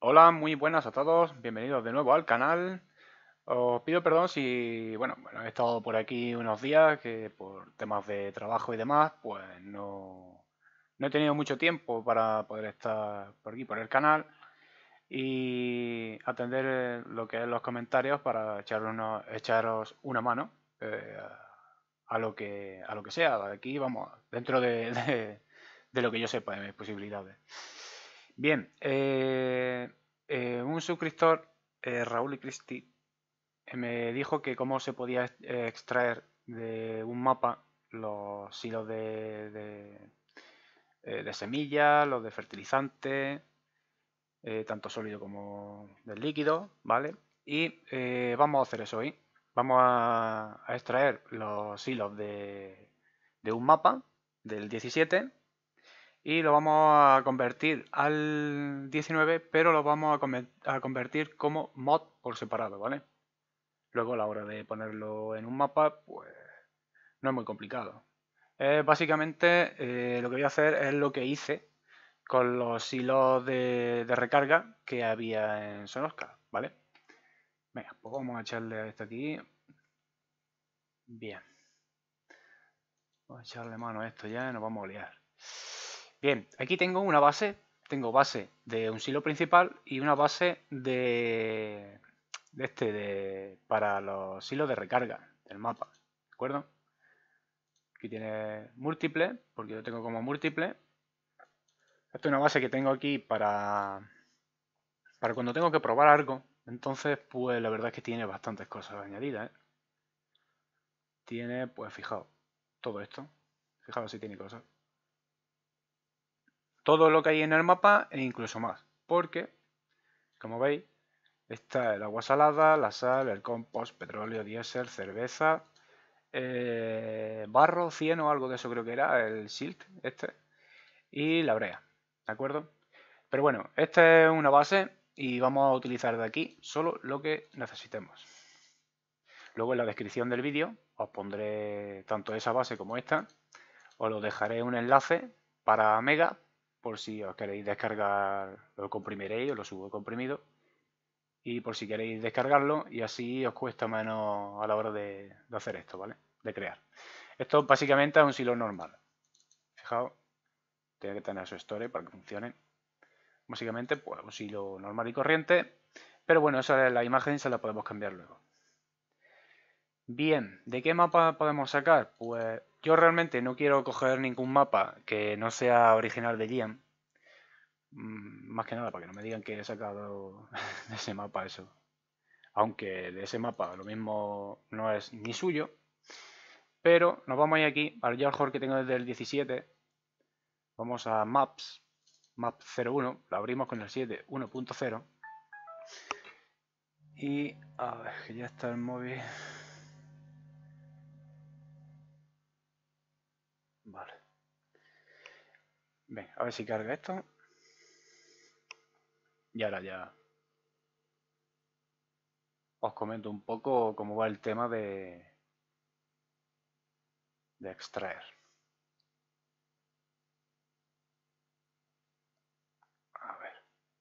Hola, muy buenas a todos, bienvenidos de nuevo al canal. Os pido perdón si, bueno, he estado por aquí unos días que por temas de trabajo y demás, pues no he tenido mucho tiempo para poder estar por aquí, por el canal y atender lo que es los comentarios para echaros una mano eh, a lo que sea. Aquí vamos, dentro de lo que yo sepa de mis posibilidades. Bien, un suscriptor, Raúl y Cristi, me dijo que cómo se podía extraer de un mapa los hilos de semillas, los de fertilizantes, tanto sólido como del líquido, ¿vale? Y vamos a hacer eso hoy. Vamos a extraer los hilos de un mapa del 17 y lo vamos a convertir al 19, pero lo vamos a convertir como mod por separado, ¿vale? Luego a la hora de ponerlo en un mapa, pues no es muy complicado. Básicamente lo que voy a hacer es lo que hice con los hilos de recarga que había en Sonosca, ¿vale? Venga, pues vamos a echarle a esto aquí. Bien. Vamos a echarle mano a esto ya y nos vamos a liar. Bien, aquí tengo una base. Tengo base de un silo principal y una base para los hilos de recarga del mapa. ¿De acuerdo? Aquí tiene múltiple, porque yo tengo como múltiple. Esta es una base que tengo aquí para cuando tengo que probar algo. Entonces, pues la verdad es que tiene bastantes cosas añadidas, ¿eh? Tiene, pues fijaos, todo esto. Fijaos si tiene cosas. Todo lo que hay en el mapa e incluso más. Porque, como veis, está el agua salada, la sal, el compost, petróleo, diésel, cerveza, barro, cieno, algo de eso creo que era, el silt este, y la brea, ¿de acuerdo? Pero bueno, esta es una base y vamos a utilizar de aquí solo lo que necesitemos. Luego en la descripción del vídeo os pondré tanto esa base como esta, os lo dejaré un enlace para Mega, por si os queréis descargar, lo comprimiréis, os lo subo comprimido, y por si queréis descargarlo y así os cuesta menos a la hora de hacer esto, ¿vale? De crear. Esto básicamente es un silo normal. Fijaos, tiene que tener su store para que funcione. Básicamente, pues un silo normal y corriente, pero bueno, esa es la imagen, se la podemos cambiar luego. Bien, ¿de qué mapa podemos sacar? Pues yo realmente no quiero coger ningún mapa que no sea original de Gian. Más que nada para que no me digan que he sacado de ese mapa eso. Aunque de ese mapa lo mismo no es ni suyo. Pero nos vamos a ir aquí al Yarhor que tengo desde el 17. Vamos a Maps, Map 01, la abrimos con el 7 1.0. Y a ver, que ya está el móvil. Vale. Ven, a ver si carga esto. Y ahora ya os comento un poco cómo va el tema de extraer. A ver.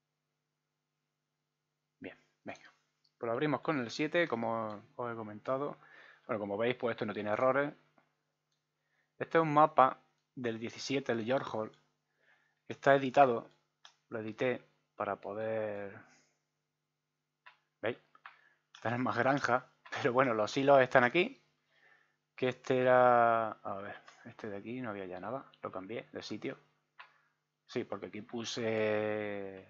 Bien, venga. Pues lo abrimos con el 7, como os he comentado. Bueno, como veis, pues esto no tiene errores. Este es un mapa del 17, el Yorkshire. Está editado. Lo edité para poder... ¿Veis? Tener más granja. Pero bueno, los hilos están aquí. Que este era... A ver, este de aquí no había ya nada. Lo cambié de sitio. Sí, porque aquí puse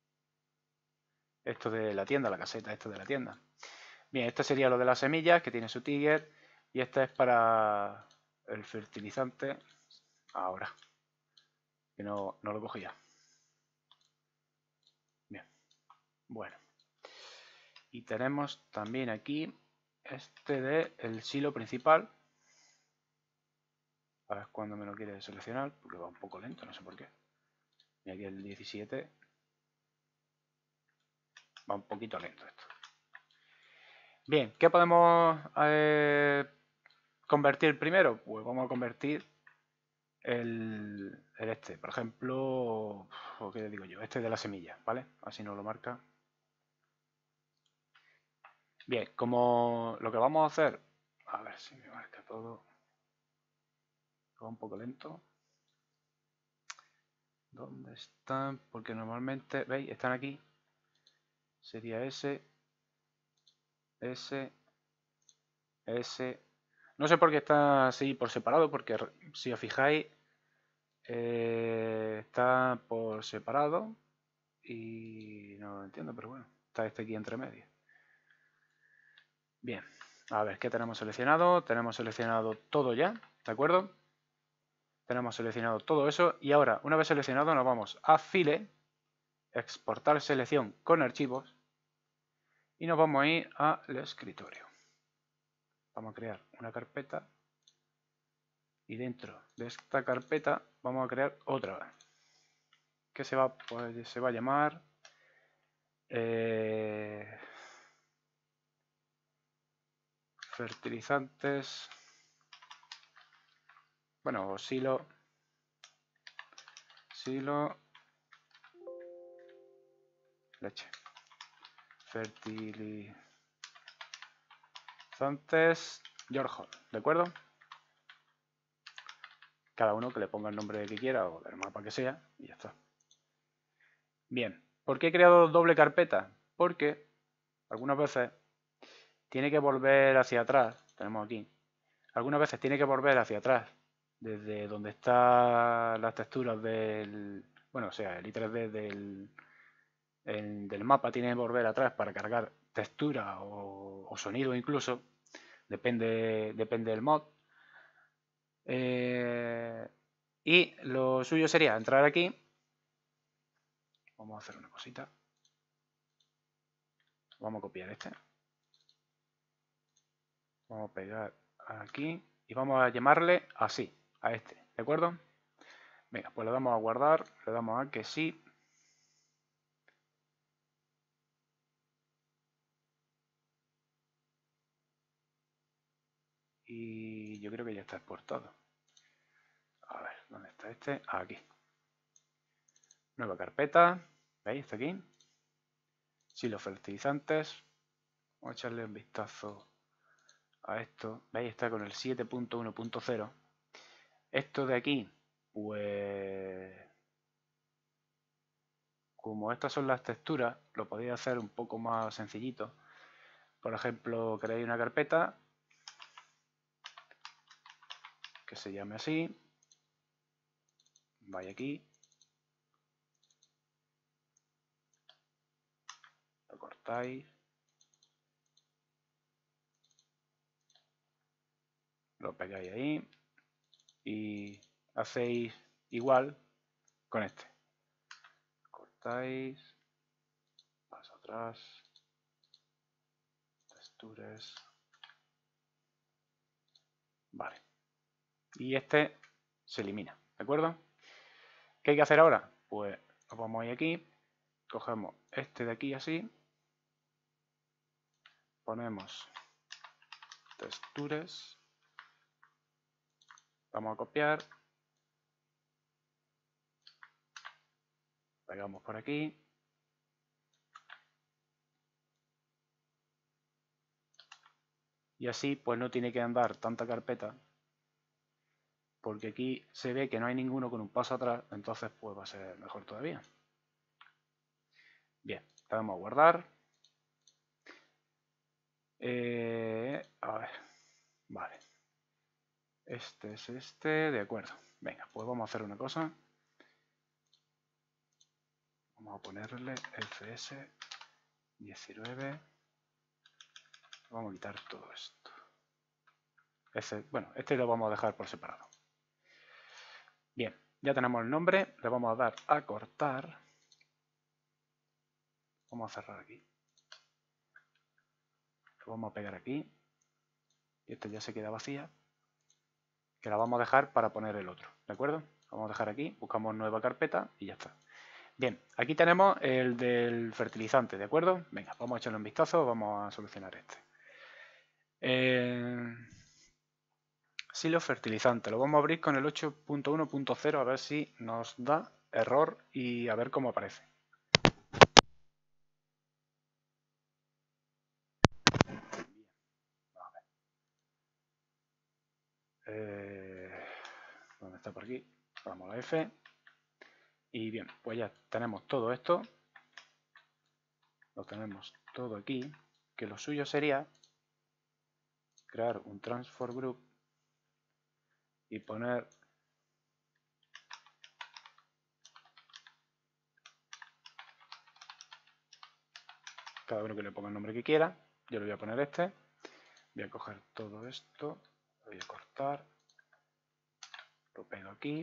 esto de la tienda, la caseta, esto de la tienda. Bien, esto sería lo de las semillas, que tiene su ticket. Y esta es para el fertilizante. Ahora, que no lo cogía. Bien, bueno. Y tenemos también aquí este de el silo principal. A ver cuándo me lo quiere seleccionar, porque va un poco lento, no sé por qué. Y aquí el 17 va un poquito lento esto. Bien, ¿qué podemos convertir primero? Pues vamos a convertir el este. Por ejemplo, ok, que digo yo, este de la semilla, ¿vale? Así nos lo marca. Bien, como lo que vamos a hacer, a ver si me marca todo. Va un poco lento. ¿Dónde están? Porque normalmente, ¿veis? Están aquí. Sería ese. No sé por qué está así por separado, porque si os fijáis, está por separado y no lo entiendo, pero bueno, está este aquí entre medio. Bien, a ver, ¿qué tenemos seleccionado? Tenemos seleccionado todo ya, ¿de acuerdo? Tenemos seleccionado todo eso y ahora, una vez seleccionado, nos vamos a File, exportar selección con archivos y nos vamos a ir al escritorio. Vamos a crear una carpeta y dentro de esta carpeta vamos a crear otra que se va a llamar fertilizantes, bueno, silo leche, fertilizantes Yorkshire, ¿de acuerdo? Cada uno que le ponga el nombre que quiera o del mapa que sea y ya está. Bien, ¿por qué he creado doble carpeta? Porque algunas veces tiene que volver hacia atrás, tenemos aquí, algunas veces tiene que volver hacia atrás, desde donde están las texturas del, bueno, o sea, el i3D del mapa tiene que volver atrás para cargar textura o sonido incluso, depende del mod. Y lo suyo sería entrar aquí, vamos a hacer una cosita, vamos a copiar este, vamos a pegar aquí y vamos a llamarle así, a este, ¿de acuerdo? Venga, pues le damos a guardar, le damos a que sí. Y yo creo que ya está exportado. A ver, ¿dónde está este? Aquí. Nueva carpeta, ¿veis? Está aquí. Silo fertilizantes. Vamos a echarle un vistazo a esto. ¿Veis? Está con el 7.1.0. Esto de aquí, pues como estas son las texturas, lo podéis hacer un poco más sencillito. Por ejemplo, creáis una carpeta que se llame así. Vais aquí. Lo cortáis. Lo pegáis ahí. Y hacéis igual con este. Cortáis. Paso atrás. Texturas. Vale. Y este se elimina, ¿de acuerdo? ¿Qué hay que hacer ahora? Pues nos vamos a ir aquí, cogemos este de aquí así, ponemos texturas, vamos a copiar, pegamos por aquí, y así pues no tiene que andar tanta carpeta, porque aquí se ve que no hay ninguno con un paso atrás, entonces pues va a ser mejor todavía. Bien, le damos a guardar. A ver, vale. Este es este, de acuerdo. Venga, pues vamos a hacer una cosa. Vamos a ponerle FS19. Vamos a quitar todo esto. Bueno, este lo vamos a dejar por separado. Bien, ya tenemos el nombre. Le vamos a dar a cortar. Vamos a cerrar aquí. Lo vamos a pegar aquí. Y esta ya se queda vacía. Que la vamos a dejar para poner el otro. ¿De acuerdo? Vamos a dejar aquí. Buscamos nueva carpeta y ya está. Bien, aquí tenemos el del fertilizante, ¿de acuerdo? Venga, vamos a echarle un vistazo, vamos a solucionar este. Silo fertilizante, lo vamos a abrir con el 8.1.0 a ver si nos da error y a ver cómo aparece. ¿Dónde está? Por aquí. Vamos a la F. Y bien, pues ya tenemos todo esto. Lo tenemos todo aquí. Que lo suyo sería crear un transform group y poner cada uno que le ponga el nombre que quiera. Yo le voy a poner este. Voy a coger todo esto, lo voy a cortar, lo pego aquí,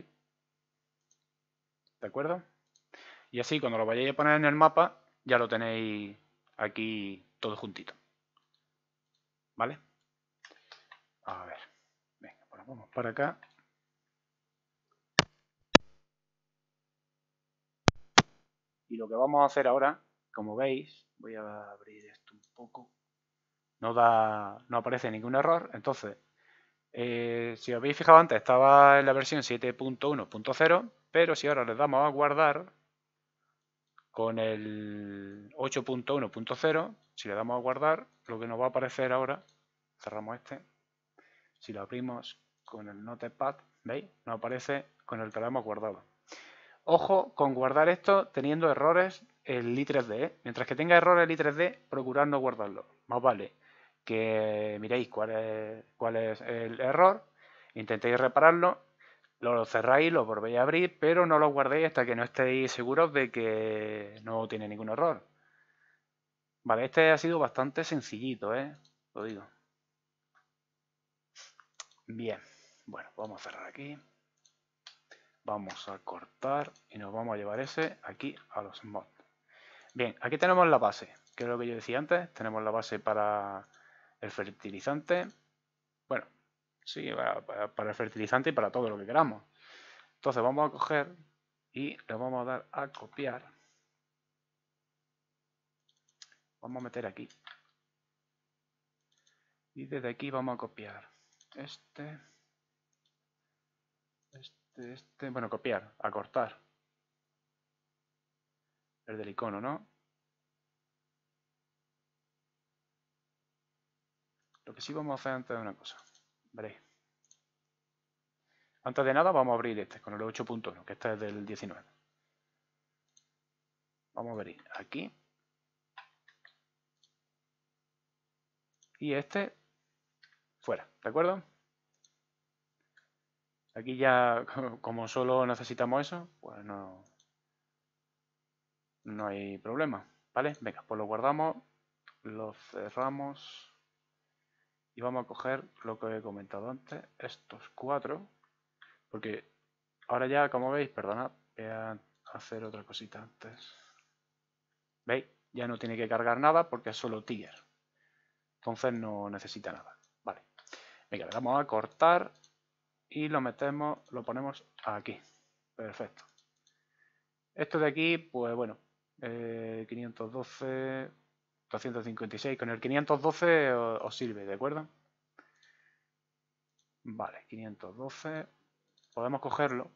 ¿de acuerdo? Y así cuando lo vayáis a poner en el mapa ya lo tenéis aquí todo juntito, ¿vale? A ver, venga, pues vamos para acá. Y lo que vamos a hacer ahora, como veis, voy a abrir esto un poco, no aparece ningún error, entonces, si os habéis fijado antes estaba en la versión 7.1.0, pero si ahora le damos a guardar, con el 8.1.0, si le damos a guardar, lo que nos va a aparecer ahora, cerramos este, si lo abrimos con el Notepad, ¿veis? Nos aparece con el que lo hemos guardado. Ojo con guardar esto teniendo errores el i3D, mientras que tenga errores el i3D, procurad no guardarlo. Más vale que miréis cuál es el error, intentéis repararlo, lo cerráis, lo volvéis a abrir, pero no lo guardéis hasta que no estéis seguros de que no tiene ningún error. Vale, este ha sido bastante sencillito, lo digo. Bien, bueno, vamos a cerrar aquí. Vamos a cortar y nos vamos a llevar ese aquí a los mods. Bien, aquí tenemos la base, que es lo que yo decía antes. Tenemos la base para el fertilizante. Bueno, sí, para el fertilizante y para todo lo que queramos. Entonces vamos a coger y le vamos a dar a copiar. Vamos a meter aquí. Y desde aquí vamos a copiar este, bueno, copiar, acortar. El del icono, ¿no? Lo que sí vamos a hacer antes de una cosa. Veréis. Antes de nada vamos a abrir este con el 8.1, que este es del 19. Vamos a abrir aquí. Y este fuera, ¿de acuerdo? Aquí ya, como solo necesitamos eso, pues no hay problema, ¿vale? Venga, pues lo guardamos, lo cerramos y vamos a coger lo que he comentado antes, estos 4, porque ahora ya, como veis, perdonad, voy a hacer otra cosita antes. ¿Veis? Ya no tiene que cargar nada porque es solo Tiger. Entonces no necesita nada. Vale. Venga, le damos a cortar y lo metemos, lo ponemos aquí. Perfecto. Esto de aquí, pues bueno, 512, 256. Con el 512 os sirve, ¿de acuerdo? Vale, 512. Podemos cogerlo.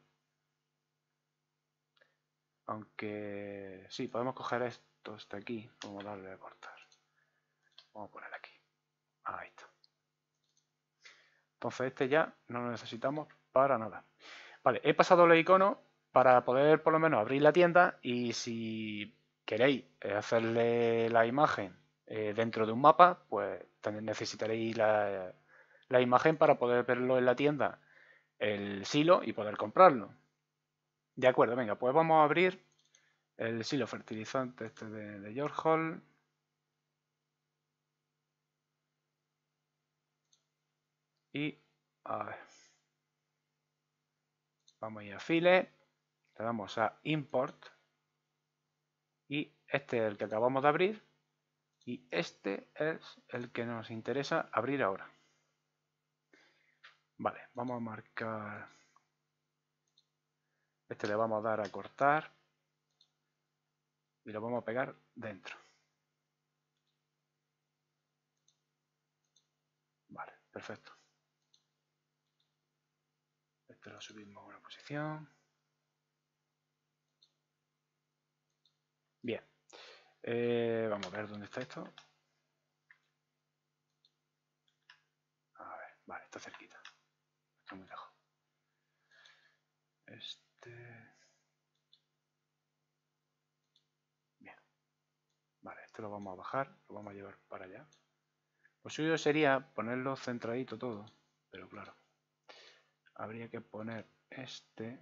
Aunque sí, podemos coger estos de aquí. Vamos a darle a cortar. Vamos a poner aquí. Ahí está. Entonces este ya no lo necesitamos para nada. Vale, he pasado los iconos para poder por lo menos abrir la tienda y si queréis hacerle la imagen dentro de un mapa, pues también necesitaréis la imagen para poder verlo en la tienda, el silo y poder comprarlo. De acuerdo, venga, pues vamos a abrir el silo fertilizante este de Yorkshire. Y a ver, vamos a ir a File, le damos a Import y este es el que acabamos de abrir y este es el que nos interesa abrir ahora. Vale, vamos a marcar, este le vamos a dar a cortar y lo vamos a pegar dentro. Vale, perfecto. Este lo subimos a una posición. Vamos a ver dónde está esto. A ver, vale, está cerquita. Está muy lejos. Bien. Vale, este lo vamos a bajar, lo vamos a llevar para allá. Lo suyo sería ponerlo centradito todo, pero claro, habría que poner este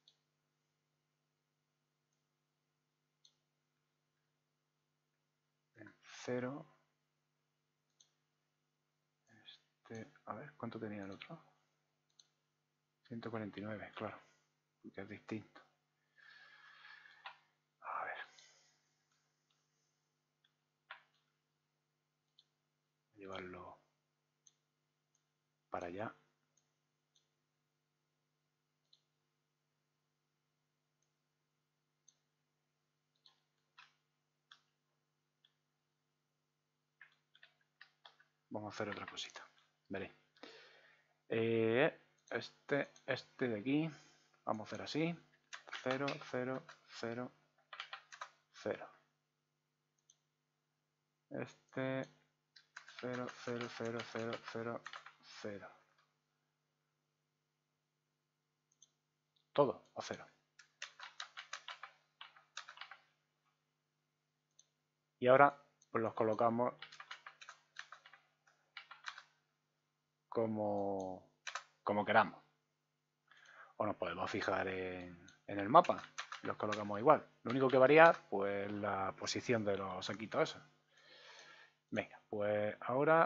en 0. A ver, ¿cuánto tenía el otro? 149, claro, porque es distinto. A ver. Llevarlo para allá. Vamos a hacer otra cosita. Veréis. Este de aquí, vamos a hacer así. 0, 0, 0, 0. Este 0, 0, 0, 0, 0, 0. Todo a 0. Y ahora pues los colocamos como queramos. O nos podemos fijar en el mapa y los colocamos igual. Lo único que varía pues la posición de los saquitos esos. Venga, pues ahora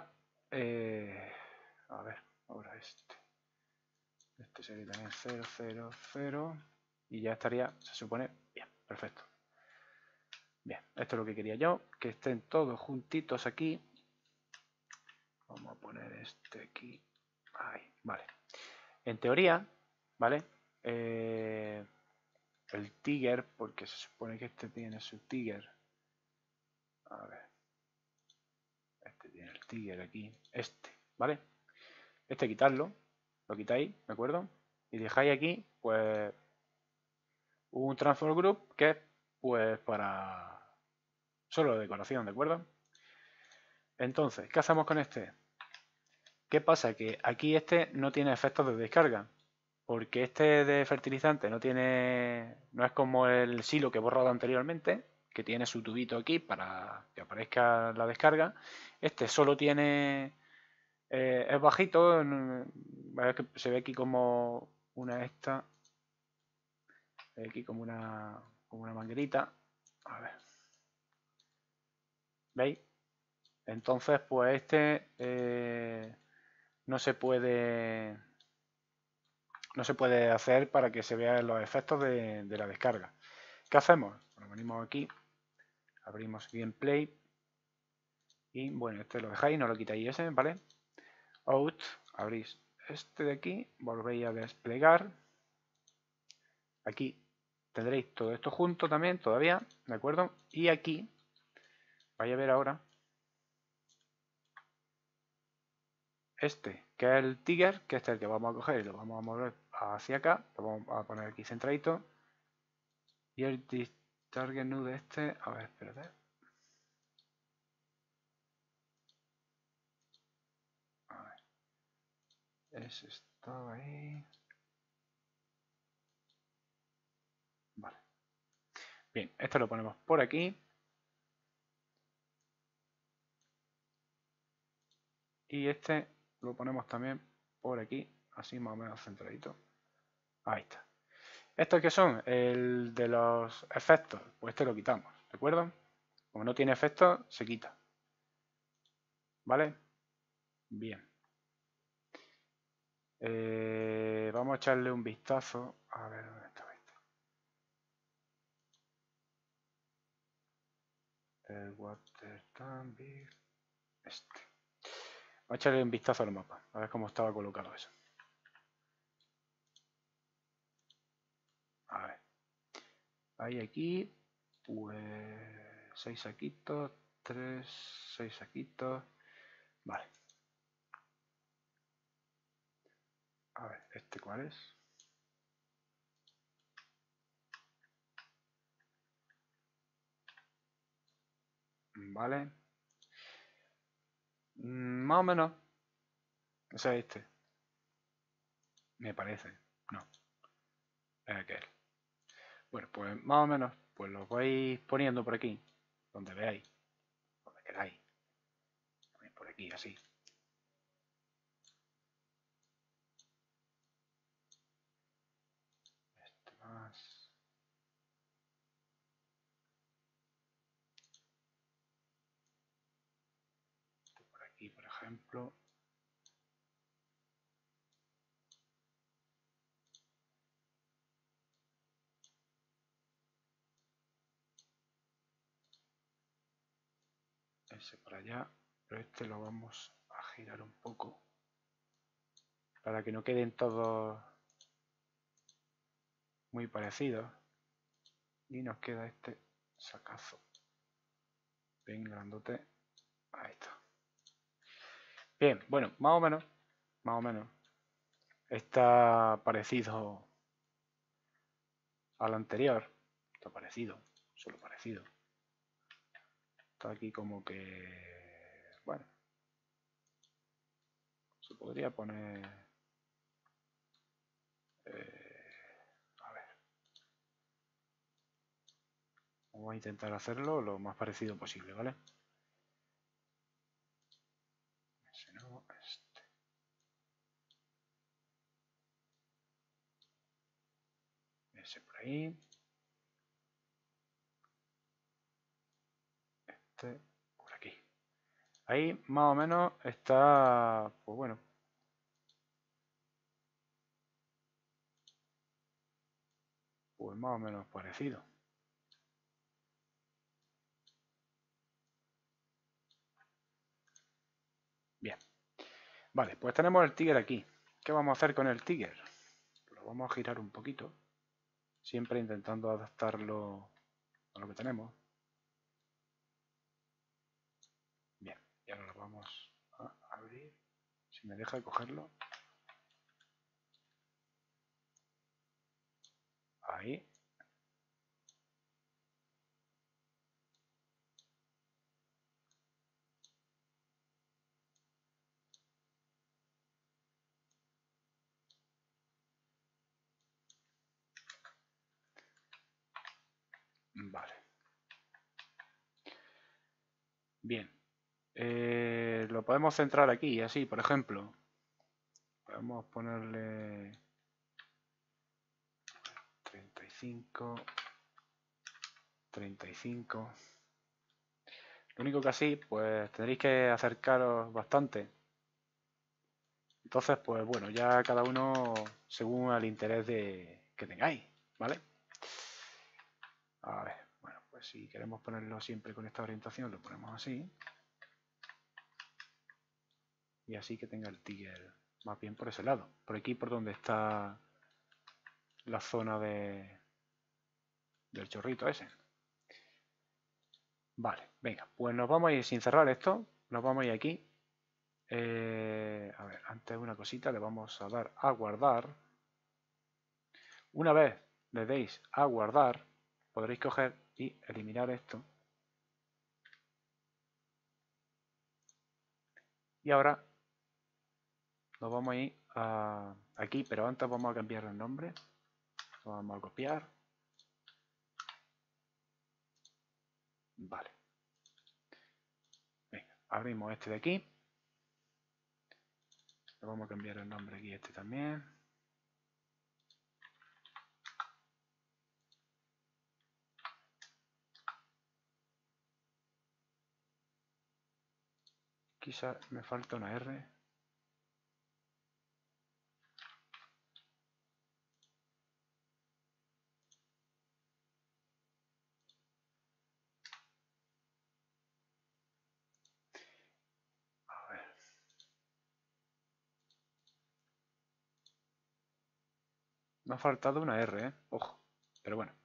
a ver, ahora este sería también 0, 0, 0 y ya estaría, se supone, bien, perfecto. Bien, esto es lo que quería yo, que estén todos juntitos aquí. Vamos a poner este aquí, ahí, vale. En teoría, ¿vale? El Tiger, porque se supone que este tiene su Tiger. A ver. Este tiene el Tiger aquí. ¿vale? Este quitarlo. Lo quitáis, ¿de acuerdo? Y dejáis aquí, pues, un transform group que es, pues, para solo de decoración, ¿de acuerdo? Entonces, ¿qué hacemos con este? ¿Qué pasa? Que aquí este no tiene efectos de descarga. Porque este de fertilizante no es como el silo que he borrado anteriormente, que tiene su tubito aquí para que aparezca la descarga. Este solo tiene, es bajito, se ve aquí como una aquí como una manguerita. A ver. ¿Veis? Entonces, pues no se puede hacer para que se vean los efectos de la descarga. ¿Qué hacemos? Bueno, venimos aquí, abrimos gameplay y bueno, este lo dejáis, no lo quitáis ese, ¿vale? Out, abrís este de aquí, volvéis a desplegar. Aquí tendréis todo esto junto también, todavía, ¿de acuerdo? Y aquí vais a ver ahora que es el Tiger, que este es el que vamos a coger y lo vamos a mover hacia acá, lo vamos a poner aquí centradito. Y el target node a ver, espérate. A ver. Ese estaba ahí. Vale. Bien, esto lo ponemos por aquí. Y este lo ponemos también por aquí, así más o menos centradito. Ahí está. ¿Estos qué son? El de los efectos. Pues este lo quitamos, ¿de acuerdo? Como no tiene efectos, se quita. ¿Vale? Bien. Vamos a echarle un vistazo. A ver, ¿dónde está el water tan big? Vamos a echarle un vistazo al mapa, a ver cómo estaba colocado eso. A ver. Hay aquí, pues, 6 saquitos, 6 saquitos. Vale. A ver, ¿este cuál es? ¿vale? Más o menos. Ese es este. Me parece. No. Es aquel. Bueno, pues más o menos, pues lo vais poniendo por aquí, donde veáis, donde queráis. Por aquí, así. Este más. Este por aquí, por ejemplo. Ese por allá, pero este lo vamos a girar un poco para que no queden todos muy parecidos y nos queda este sacazo bien grandote. Ahí está. Bien, bueno, más o menos está parecido al anterior, está parecido, solo parecido. Está aquí como que, bueno, se podría poner, a ver, vamos a intentar hacerlo lo más parecido posible, ¿vale? Ese no, este. Ese por ahí. Este por aquí. Ahí más o menos está, pues bueno. Pues más o menos parecido. Bien. Vale, pues tenemos el Tiger aquí. ¿Qué vamos a hacer con el Tiger? Lo vamos a girar un poquito. Siempre intentando adaptarlo a lo que tenemos. Bien, y ahora lo vamos a abrir. Si me deja cogerlo. Ahí. Vale. Bien. Lo podemos centrar aquí, así, por ejemplo. Podemos ponerle 35. 35. Lo único que así, pues tendréis que acercaros bastante. Entonces, pues bueno, ya cada uno según el interés que tengáis, ¿vale? A ver, bueno, pues si queremos ponerlo siempre con esta orientación, lo ponemos así. Y así que tenga el Tiger más bien por ese lado. Por aquí por donde está la zona del chorrito ese. Vale, venga, pues nos vamos a ir sin cerrar esto. Nos vamos a ir aquí. A ver, antes una cosita, le vamos a dar a guardar. Una vez le deis a guardar, podréis coger y eliminar esto. Y ahora nos vamos a ir aquí, pero antes vamos a cambiar el nombre. Lo vamos a copiar. Vale. Venga, abrimos este de aquí. Le vamos a cambiar el nombre aquí, este también. Quizás me falta una R. A ver. Me ha faltado una R, ojo. Pero bueno.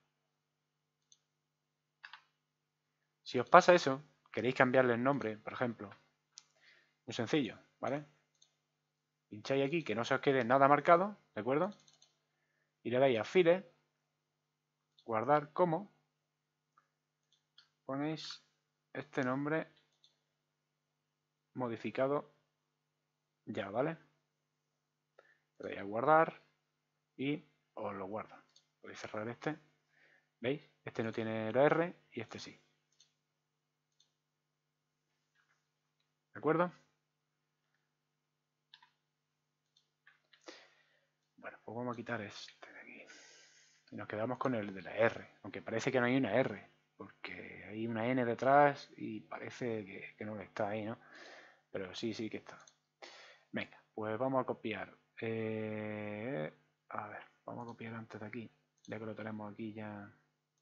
Si os pasa eso, queréis cambiarle el nombre, por ejemplo. Muy sencillo, ¿vale? Pincháis aquí, que no se os quede nada marcado, ¿de acuerdo? Y le dais a File, guardar como, ponéis este nombre modificado ya, ¿vale? Le doy a guardar y os lo guardo. Podéis cerrar este. ¿Veis? Este no tiene la R y este sí. ¿De acuerdo? Bueno, pues vamos a quitar este de aquí. Y nos quedamos con el de la R. Aunque parece que no hay una R. Porque hay una N detrás y parece que no está ahí, ¿no? Pero sí, sí que está. Venga, pues vamos a copiar. A ver, vamos a copiar antes de aquí. Ya que lo tenemos aquí ya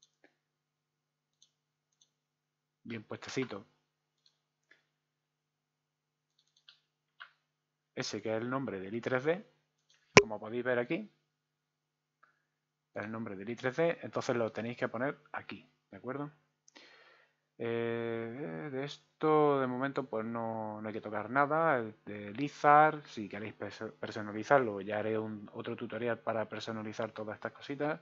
bien puestecito. Ese que es el nombre del i3D. Como podéis ver aquí. Es el nombre del i3D. Entonces lo tenéis que poner aquí. ¿De acuerdo? De esto de momento pues no hay que tocar nada. El de Lizard, si queréis personalizarlo, ya haré otro tutorial para personalizar todas estas cositas.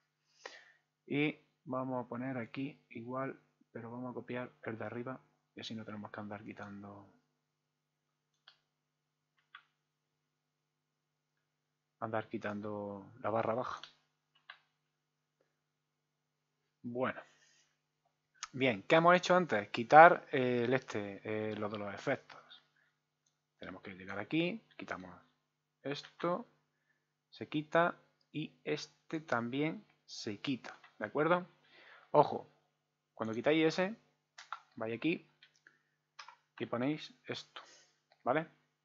Y vamos a poner aquí igual, pero vamos a copiar el de arriba y así no tenemos que andar quitando la barra baja. Bueno. Bien, ¿qué hemos hecho antes? Quitar lo de los efectos. Tenemos que llegar aquí, quitamos esto, se quita y este también se quita, ¿de acuerdo? Ojo, cuando quitáis ese, vais aquí y ponéis esto, ¿vale?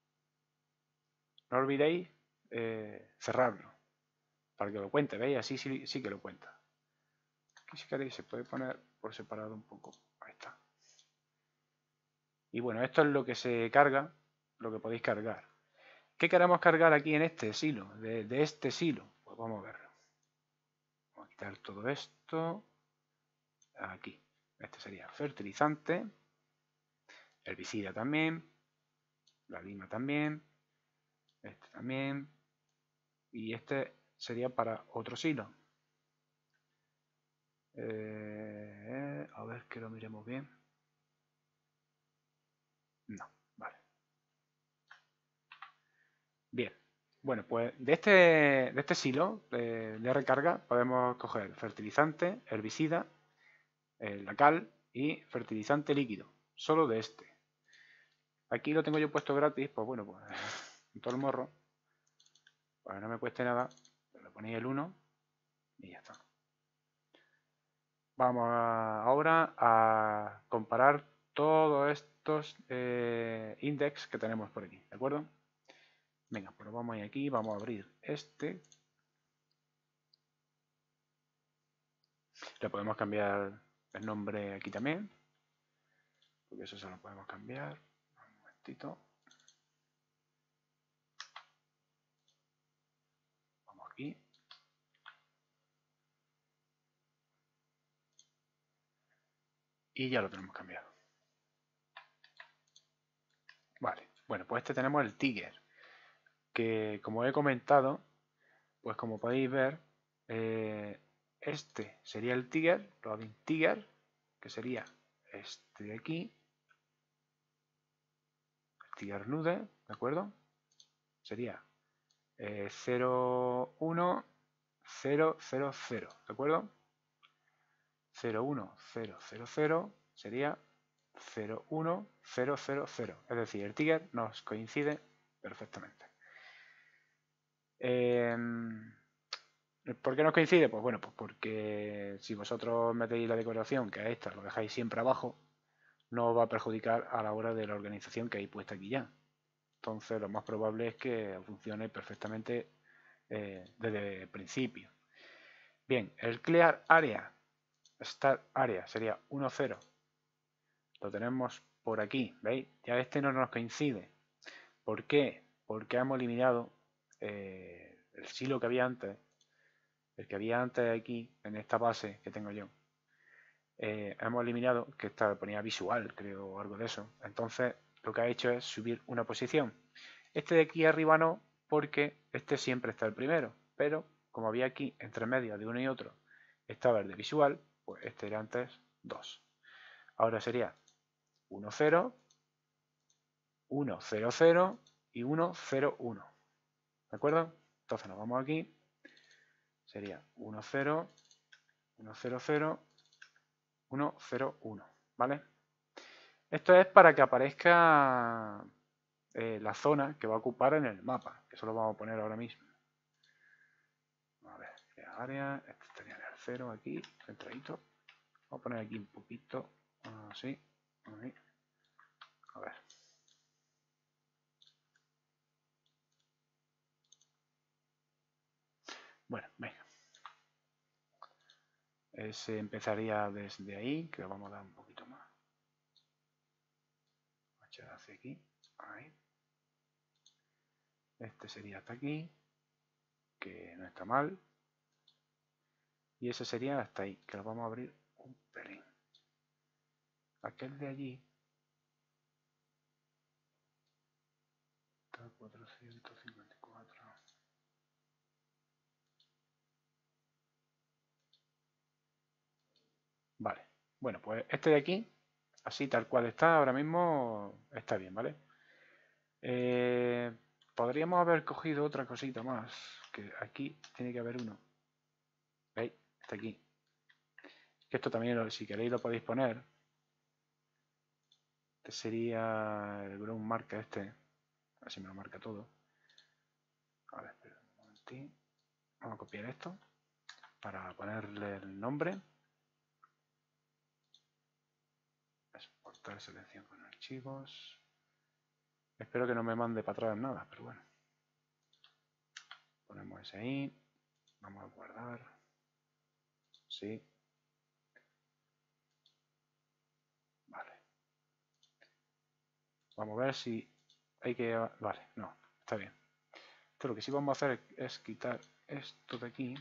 No olvidéis cerrarlo, para que lo cuente, ¿veis? Así sí que lo cuenta. Aquí si queréis se puede poner por separado un poco, ahí está. Y bueno, esto es lo que se carga, lo que podéis cargar. ¿Qué queremos cargar aquí en este silo? De este silo, pues vamos a verlo. Vamos a quitar todo esto. Aquí. Este sería fertilizante. Herbicida también. La lima también. Este también. Y este sería para otro silo. A ver que lo miremos bien. No, vale. Bien. Bueno, pues de este silo de recarga podemos coger fertilizante, herbicida, la cal y fertilizante líquido. Solo de este. Aquí lo tengo yo puesto gratis, pues bueno, pues en todo el morro. Para que no me cueste nada, le ponéis el 1 y ya está. Vamos ahora a comparar todos estos index que tenemos por aquí, ¿de acuerdo? Venga, pues vamos a ir aquí, vamos a abrir este. Le podemos cambiar el nombre aquí también, porque eso se lo podemos cambiar. Un momentito. Vamos aquí. Y ya lo tenemos cambiado. Vale, bueno, pues este tenemos el Tiger, que como he comentado, pues como podéis ver, este sería el Tiger, Loading Tiger, que sería este de aquí, el Tiger Nude, ¿de acuerdo? Sería 01000, ¿de acuerdo? 01000 sería 01000, es decir, el Tiger nos coincide perfectamente. ¿Por qué nos coincide? Pues bueno, pues porque si vosotros metéis la decoración, que es esta, lo dejáis siempre abajo, no os va a perjudicar a la hora de la organización que hay puesta aquí ya. Entonces lo más probable es que funcione perfectamente desde el principio. Bien, el Clear Area, Start Area sería 1.0. Lo tenemos por aquí, ¿veis? Ya este no nos coincide. ¿Por qué? Porque hemos eliminado el silo que había antes. El que había antes aquí, en esta base que tengo yo. Hemos eliminado, que esta ponía visual, creo, o algo de eso. Entonces, lo que ha hecho es subir una posición. Este de aquí arriba no, porque este siempre está el primero. Pero, como había aquí, entre medio de uno y otro, estaba el de visual, pues este era antes 2. Ahora sería 1, 0, 1, 0, 0 y 1, 0, 1. ¿De acuerdo? Entonces nos vamos aquí. Sería 1, 0, 1, 0, 0, 1, 0, 1. ¿Vale? Esto es para que aparezca la zona que va a ocupar en el mapa. Que eso lo vamos a poner ahora mismo. A ver, crear área. Este estaría en el 0 aquí, centradito. Vamos a poner aquí un poquito. Así. Ahí. A ver. Bueno, venga. Ese empezaría desde ahí, que lo vamos a dar un poquito más. Echar hacia aquí. Ahí. Este sería hasta aquí, que no está mal. Y ese sería hasta ahí, que lo vamos a abrir un pelín. Aquel de allí está 454. Vale. Bueno, pues este de aquí, así tal cual está, ahora mismo está bien, ¿vale? Podríamos haber cogido otra cosita más, que aquí tiene que haber uno. ¿Veis? Está aquí. Que esto también, si queréis, lo podéis poner. Este sería el ground marca este. A ver si me lo marca todo. A ver, espera un momentín. Vamos a copiar esto para ponerle el nombre. Exportar selección con archivos. Espero que no me mande para atrás nada, pero bueno. Ponemos ese ahí. Vamos a guardar. Sí. Vale. Vamos a ver si hay que... Vale, no, está bien. Esto lo que sí vamos a hacer es quitar esto de aquí.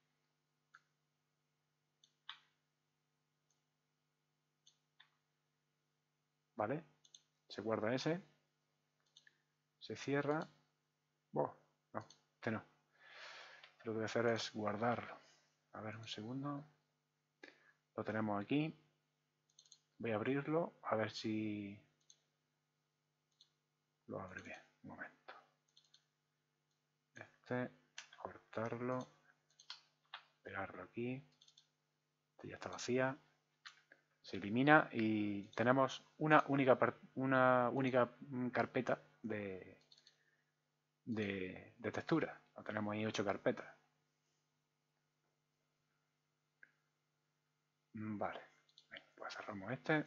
¿Vale? Se guarda ese. Se cierra. Oh, no, este no. Lo que voy a hacer es guardarlo. A ver, un segundo. Lo tenemos aquí. Voy a abrirlo. A ver si lo abre bien. Un momento. Este. Cortarlo. Pegarlo aquí. Este ya está vacía. Se elimina y tenemos una única carpeta de textura. Tenemos ahí 8 carpetas. Vale, pues cerramos este.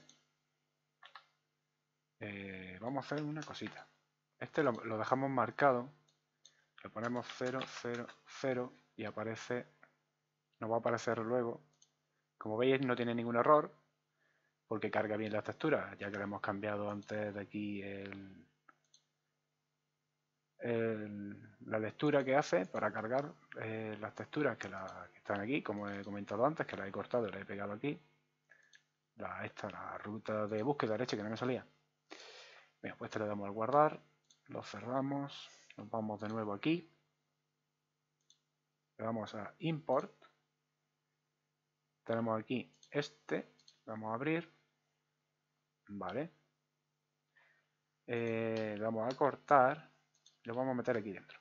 Vamos a hacer una cosita. Este lo dejamos marcado. Le ponemos 0, 0, 0 y aparece, nos va a aparecer luego. Como veis, no tiene ningún error porque carga bien las texturas, ya que le hemos cambiado antes de aquí la lectura que hace para cargar las texturas que están aquí, como he comentado antes, que las he cortado y las he pegado aquí. La ruta de búsqueda derecha que no me salía. Bien, pues le damos al guardar, lo cerramos, nos vamos de nuevo aquí, le damos a import, tenemos aquí este, vamos a abrir, vale, le vamos a cortar, lo vamos a meter aquí dentro.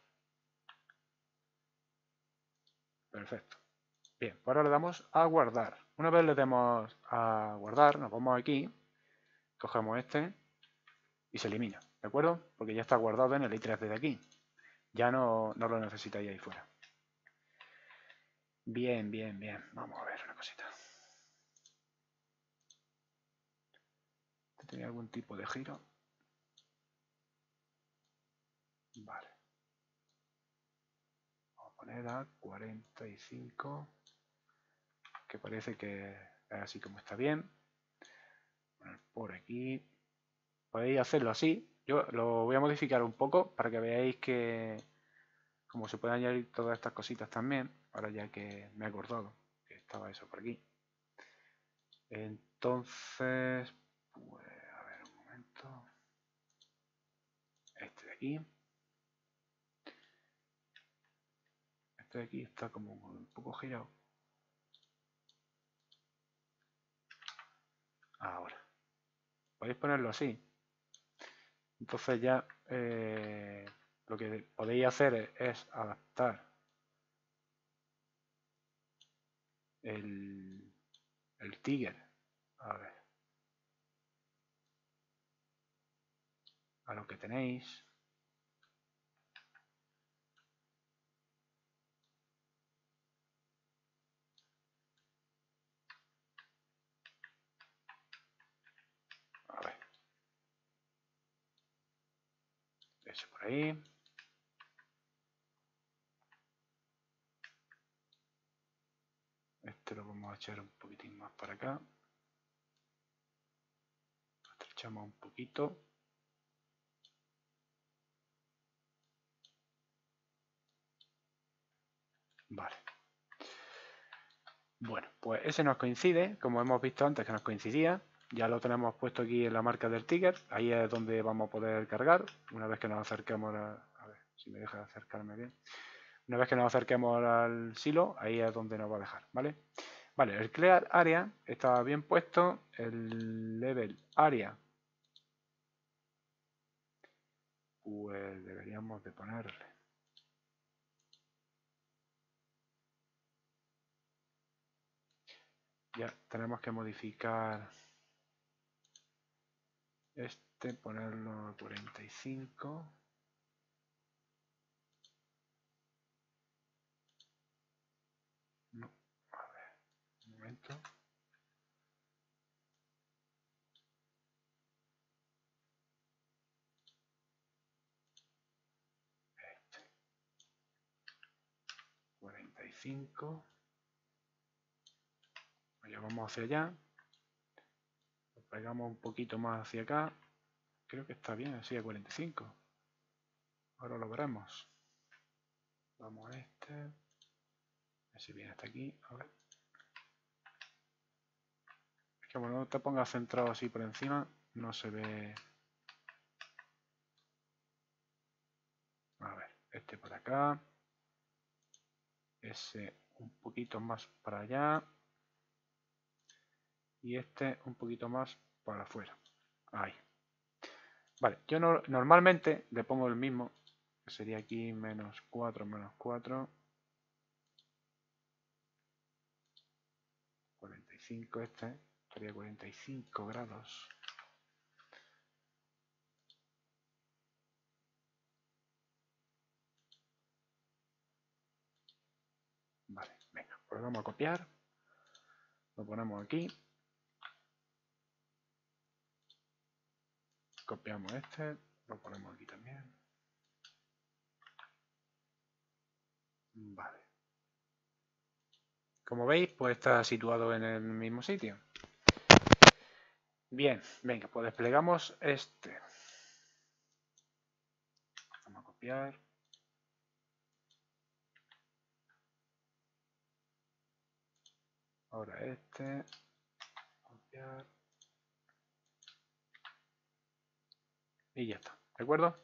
Perfecto. Bien, pues ahora le damos a guardar. Una vez le demos a guardar, nos vamos aquí, cogemos este y se elimina, ¿de acuerdo? Porque ya está guardado en el i3 de aquí. Ya no lo necesitáis ahí fuera. Bien, bien, bien. Vamos a ver una cosita. ¿Tiene algún tipo de giro? Vale. Vamos a poner a 45. Que parece que es así como está bien. Poner por aquí. Podéis hacerlo así. Yo lo voy a modificar un poco para que veáis que como se pueden añadir todas estas cositas también. Ahora ya que me he acordado que estaba eso por aquí. Entonces, pues a ver un momento. Este de aquí. Este de aquí está como un poco girado. Ahora. podéis ponerlo así. Entonces ya lo que podéis hacer es adaptar el Tiger, a ver, a lo que tenéis. A ver, eso por ahí. Este lo vamos a echar un poquitín más para acá. Lo estrechamos un poquito. Vale. Bueno, pues ese nos coincide, como hemos visto antes que nos coincidía. Ya lo tenemos puesto aquí en la marca del Tiger. Ahí es donde vamos a poder cargar. Una vez que nos acerquemos a ver si me deja acercarme bien. Una vez que nos acerquemos al silo, ahí es donde nos va a dejar, ¿vale? Vale, el Clear Area está bien puesto. El Level Area, pues deberíamos de ponerle. Ya tenemos que modificar este, ponerlo a 45. No, a ver, un momento. Este, 45. Lo llevamos hacia allá. Lo pegamos un poquito más hacia acá. Creo que está bien así a 45. Ahora lo veremos. Vamos a este. A ver si viene hasta aquí. A ver. Es que bueno, no te pongas centrado así por encima. No se ve. A ver, este por acá. Ese un poquito más para allá. Y este un poquito más para afuera. Ahí. Vale, yo normalmente le pongo el mismo. Que sería aquí menos 4, menos 4. 45 este. Sería 45 grados. Vale, venga, pues vamos a copiar. Lo ponemos aquí. Copiamos este. Lo ponemos aquí también. Vale. Como veis, pues está situado en el mismo sitio. Bien, venga, pues desplegamos este. Vamos a copiar. Ahora este. Copiar. Y ya está, ¿de acuerdo?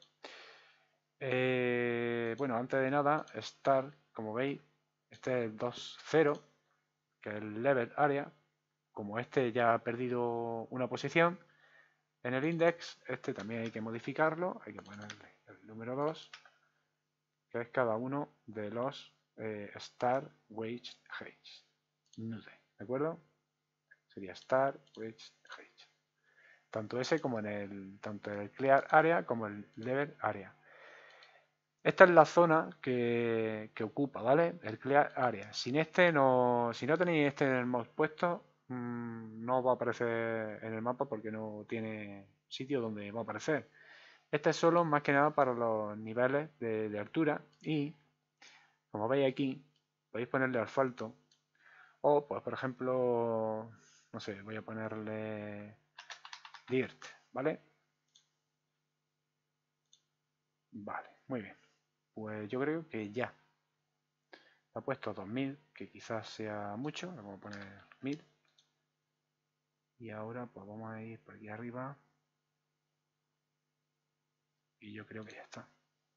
Bueno, antes de nada, Start, como veis, este es el 2.0, que es el Level Area. Como este ya ha perdido una posición en el index, este también hay que modificarlo, hay que ponerle el número 2, que es cada uno de los Start, Wage, Height. Nude, ¿de acuerdo? Sería Start, Wage, Height. Tanto ese como tanto en el Clear Area como el Level Area. Esta es la zona que ocupa, ¿vale? El Clear Area. Si no tenéis este en el mouse puesto, no va a aparecer en el mapa porque no tiene sitio donde va a aparecer. Este es solo más que nada para los niveles de altura y, como veis aquí, podéis ponerle asfalto o, pues, por ejemplo, no sé, voy a ponerle dirt, ¿vale? Vale, muy bien. Pues yo creo que ya. Ha puesto 2000, que quizás sea mucho. Le vamos a poner 1000. Y ahora pues vamos a ir por aquí arriba. Y yo creo que ya está.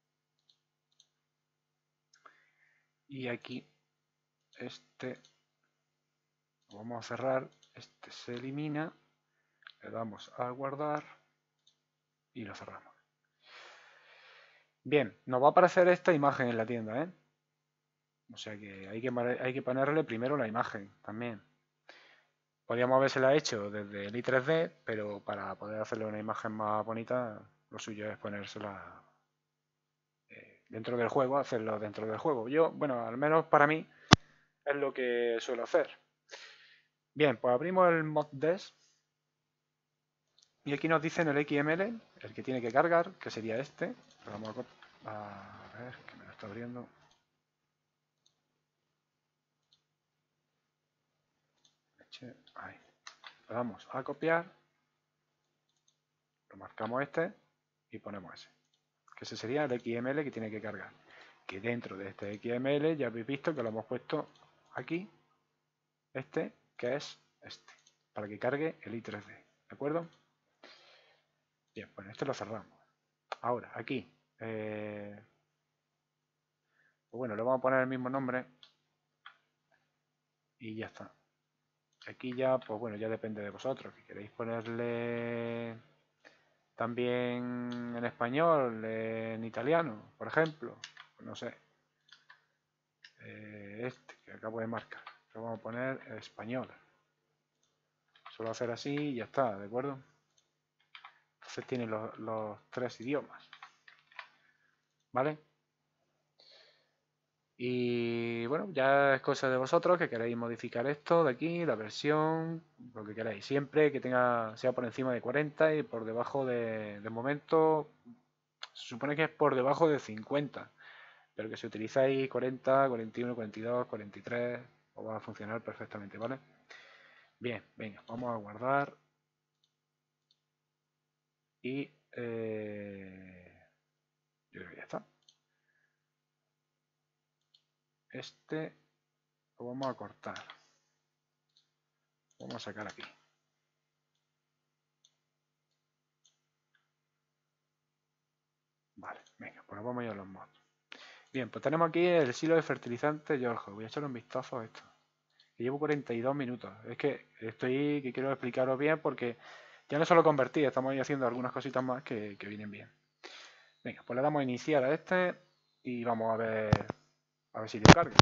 Y aquí este lo vamos a cerrar. Este se elimina. Le damos a guardar y lo cerramos. Bien, nos va a aparecer esta imagen en la tienda, ¿eh? O sea que hay que ponerle primero la imagen también. Podríamos habérsela hecho desde el i3D, pero para poder hacerle una imagen más bonita, lo suyo es ponérsela dentro del juego, hacerlo dentro del juego. Yo, bueno, al menos para mí es lo que suelo hacer. Bien, pues abrimos el ModDes y aquí nos dice en el XML el que tiene que cargar, que sería este. Lo vamos a ver, que me lo está abriendo. Ahí. Lo vamos a copiar, lo marcamos este y ponemos ese. Que ese sería el XML que tiene que cargar. Que dentro de este XML ya habéis visto que lo hemos puesto aquí, este, que es este, para que cargue el i3D. ¿De acuerdo? Bien, pues este lo cerramos. Ahora, aquí, pues bueno, le vamos a poner el mismo nombre y ya está. Aquí ya, pues bueno, ya depende de vosotros. Si queréis ponerle también en español, en italiano, por ejemplo, pues no sé. Este que acabo de marcar, lo vamos a poner español. Solo hacer así y ya está, ¿de acuerdo? Entonces tiene los tres idiomas, ¿vale? Y bueno, ya es cosa de vosotros que queréis modificar esto de aquí, la versión, lo que queráis. Siempre que sea por encima de 40 y por debajo de momento, se supone que es por debajo de 50. Pero que si utilizáis 40, 41, 42, 43, os va a funcionar perfectamente, ¿vale? Bien, venga, vamos a guardar. Y yo creo que ya está. Este lo vamos a cortar. Vamos a sacar aquí. Vale, venga, pues nos vamos a ir a los mods. Bien, pues tenemos aquí el silo de fertilizante Yorjo. Voy a echarle un vistazo a esto. Que llevo 42 minutos. Es que que quiero explicaros bien porque ya no solo convertir, estamos ahí haciendo algunas cositas más que vienen bien. Venga, pues le damos a iniciar a este y vamos a ver si le carga.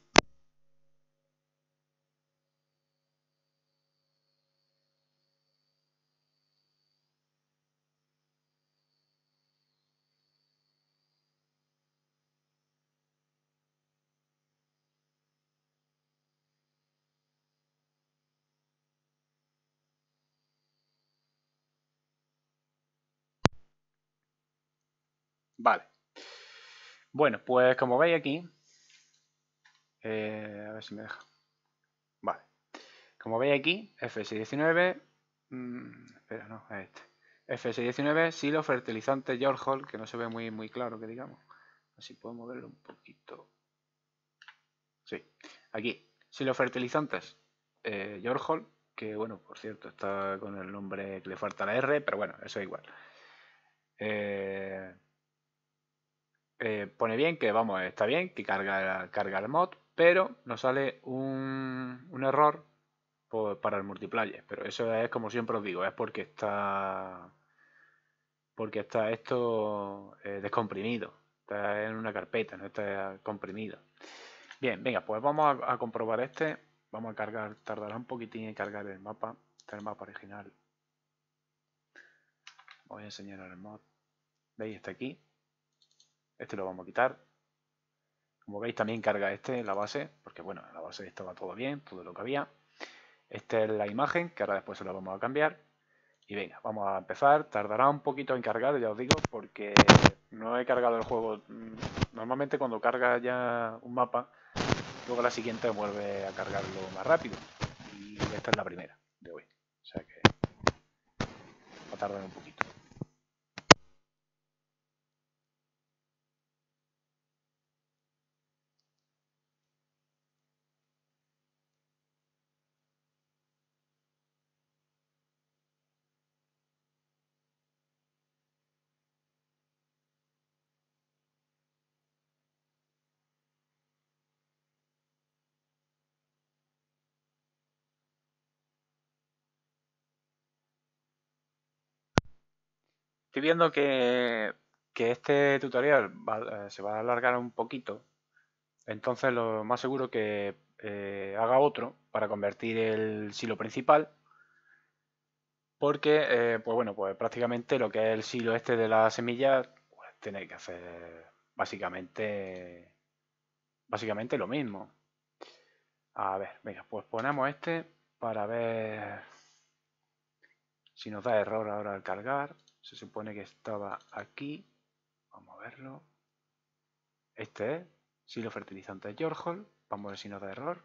Vale. Bueno, pues como veis aquí, a ver si me deja. Vale. Como veis aquí, FS19, espera, no, es este. FS19, silo fertilizante Yorhol, que no se ve muy claro que digamos. Así puedo moverlo un poquito. Sí, aquí, silo fertilizantes Yorhol, que bueno, por cierto, está con el nombre que le falta la R, pero bueno, eso es igual. Pone bien que, vamos, está bien, que carga el mod, pero nos sale un error para el multiplayer. Pero eso es, como siempre os digo, es porque está esto descomprimido. Está en una carpeta, no está comprimido. Bien, venga, pues vamos a comprobar este. Vamos a cargar, tardará un poquitín en cargar el mapa. Este es el mapa original. Voy a enseñar el mod. ¿Veis? Está aquí. Este lo vamos a quitar. Como veis también carga la base, porque bueno, en la base estaba todo bien, todo lo que había. Esta es la imagen, que ahora después se la vamos a cambiar. Y venga, vamos a empezar. Tardará un poquito en cargar, ya os digo, porque no he cargado el juego. Normalmente cuando carga ya un mapa, luego la siguiente vuelve a cargarlo más rápido. Y esta es la primera de hoy. O sea que va a tardar un poquito. Estoy viendo que este tutorial se va a alargar un poquito, entonces lo más seguro que haga otro para convertir el silo principal, porque pues bueno, pues prácticamente lo que es el silo este de las semillas, pues tiene que hacer básicamente lo mismo. A ver, venga, pues ponemos este para ver si nos da error ahora al cargar. Se supone que estaba aquí. Vamos a verlo. Este es silo fertilizante Yorhol. Vamos a ver si nos da error.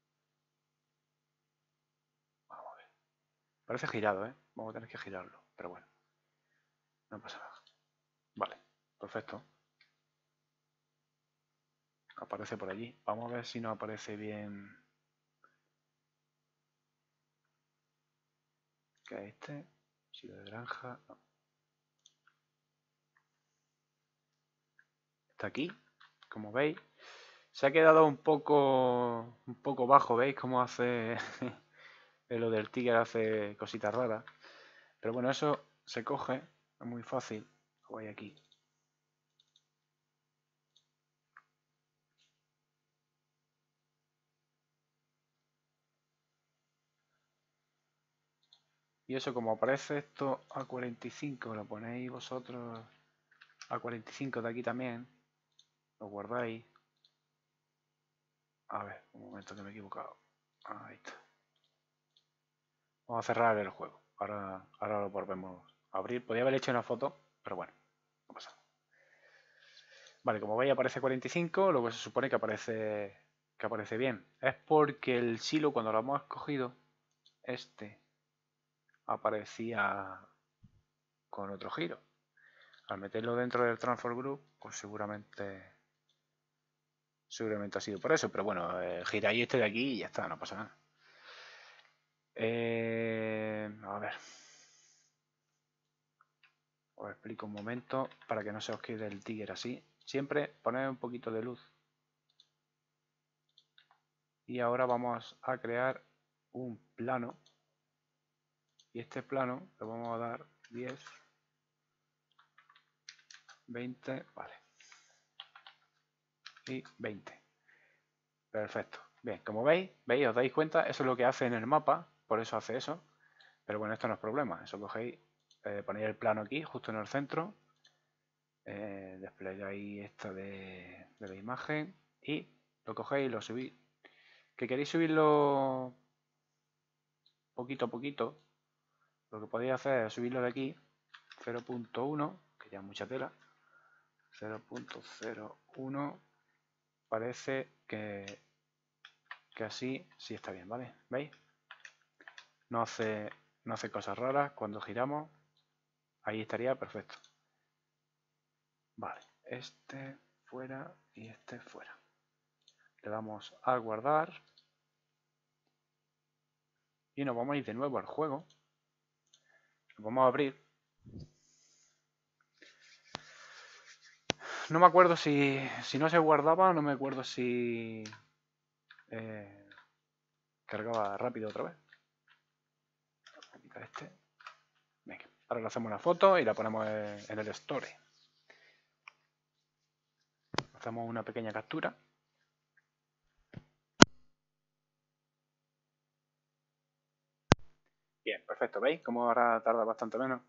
Vamos a ver. Parece girado, ¿eh? Vamos a tener que girarlo. Pero bueno. No pasa nada. Vale. Perfecto. Aparece por allí. Vamos a ver si nos aparece bien. ¿Qué es este? Silo de granja. No. Está aquí. Como veis. Se ha quedado un poco bajo. ¿Veis cómo hace lo del Tiger? Hace cositas raras. Pero bueno, eso se coge. Es muy fácil. Lo voy aquí. Y eso, como aparece esto a 45, lo ponéis vosotros a 45 de aquí también. Lo guardáis. A ver, un momento que me he equivocado. Ahí está. Vamos a cerrar el juego. Ahora lo volvemos a abrir. Podría haber hecho una foto, pero bueno, no pasa nada. Vale, como veis aparece 45, luego se supone que aparece bien. Es porque el silo, cuando lo hemos escogido, este aparecía con otro giro. Al meterlo dentro del transfer group, pues seguramente ha sido por eso, pero bueno, giráis este de aquí y ya está, no pasa nada. A ver. Os explico un momento para que no se os quede el Tiger así. Siempre poned un poquito de luz. Y ahora vamos a crear un plano. Y este plano le vamos a dar 10, 20, vale. Y 20. Perfecto. Bien, como veis, os dais cuenta, eso es lo que hace en el mapa, por eso hace eso. Pero bueno, esto no es problema. Eso cogéis, ponéis el plano aquí, justo en el centro. Desplegáis esta de la imagen y lo cogéis y lo subís. Que queréis subirlo poquito a poquito, lo que podéis hacer es subirlo de aquí 0.1, que ya es mucha tela. 0.01 parece que así sí está bien, ¿vale? ¿Veis? No hace cosas raras cuando giramos. Ahí estaría perfecto. Vale, este fuera y este fuera. Le damos a guardar. Y nos vamos a ir de nuevo al juego. Lo vamos a abrir. No me acuerdo si no se guardaba, no me acuerdo si cargaba rápido otra vez. Voy a quitar este. Venga, ahora le hacemos una foto y la ponemos en el Store. Hacemos una pequeña captura. Bien, perfecto. ¿Veis cómo ahora tarda bastante menos?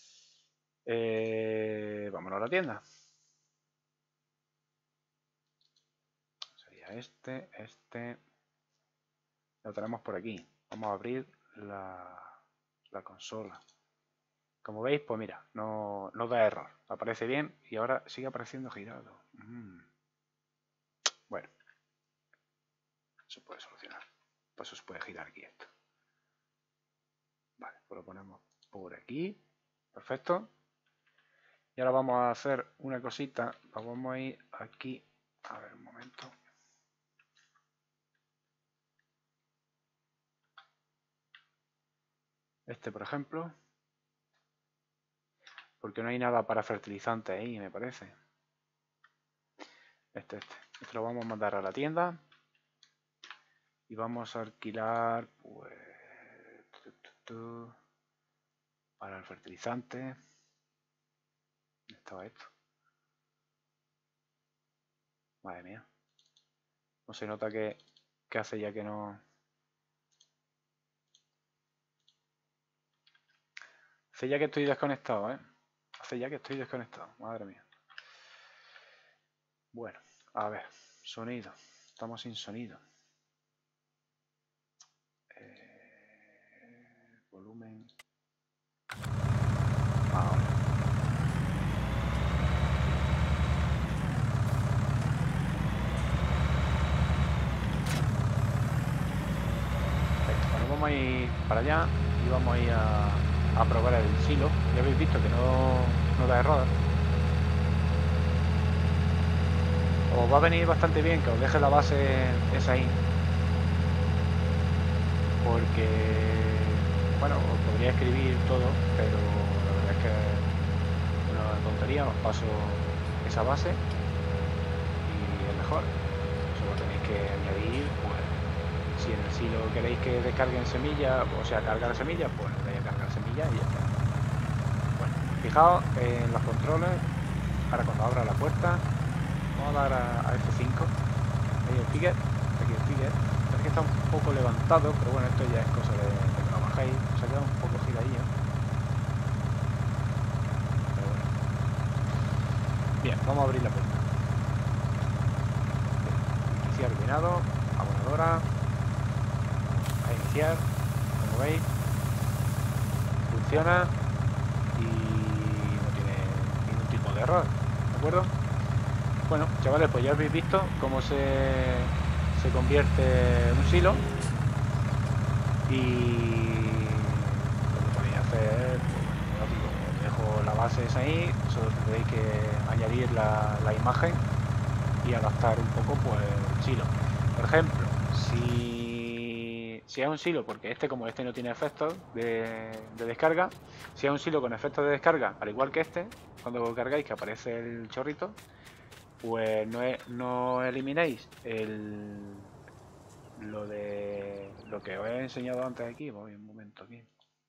Vámonos a la tienda. Sería este. Lo tenemos por aquí. Vamos a abrir la consola. Como veis, pues mira, no da error. Aparece bien y ahora sigue apareciendo girado. Bueno, se puede solucionar. Pues eso se puede girar aquí esto. Vale, pues lo ponemos por aquí. Perfecto. Y ahora vamos a hacer una cosita. Vamos a ir aquí. A ver, un momento. Este, por ejemplo. Porque no hay nada para fertilizante ahí, me parece. Este lo vamos a mandar a la tienda. Y vamos a alquilar, pues, para el fertilizante. estaba esto? Madre mía. No se nota que hace ya que no... Hace ya que estoy desconectado, ¿eh? Hace ya que estoy desconectado. Madre mía. Bueno, a ver. Sonido. Estamos sin sonido. Volumen. Ahora. Perfecto. Bueno, vamos a ir para allá y vamos a ir a probar el silo. Ya habéis visto que no da error. Os va a venir bastante bien que os deje la base esa ahí. Porque, bueno, os podría escribir todo, pero la verdad es que una tontería, os paso esa base y es mejor. Solo tenéis que añadir, pues, si en el silo queréis que descarguen semillas, o sea, cargar semillas, pues le dais a cargar semillas y ya está. Bueno, fijaos en los controles, ahora cuando abra la puerta, vamos a dar a F5, ahí el ticket, aquí el ticket. Es que está un poco levantado, pero bueno, esto ya es cosa de que lo bajéis, se ha quedado un poco giradillo. Pero bueno. Bien, vamos a abrir la puerta. Bien, iniciar binado, abonadora, a iniciar, como veis, funciona y no tiene ningún tipo de error, ¿de acuerdo? Bueno, chavales, pues ya habéis visto cómo se convierte en un silo y lo que podéis hacer, pues bueno, os digo, os dejo la base esa ahí, solo tendréis que añadir la imagen y adaptar un poco pues el silo. Por ejemplo, si es un silo, porque como este no tiene efectos de descarga, si es un silo con efectos de descarga, al igual que este, cuando lo cargáis que aparece el chorrito, pues no eliminéis lo que os he enseñado antes aquí. Voy un momento aquí.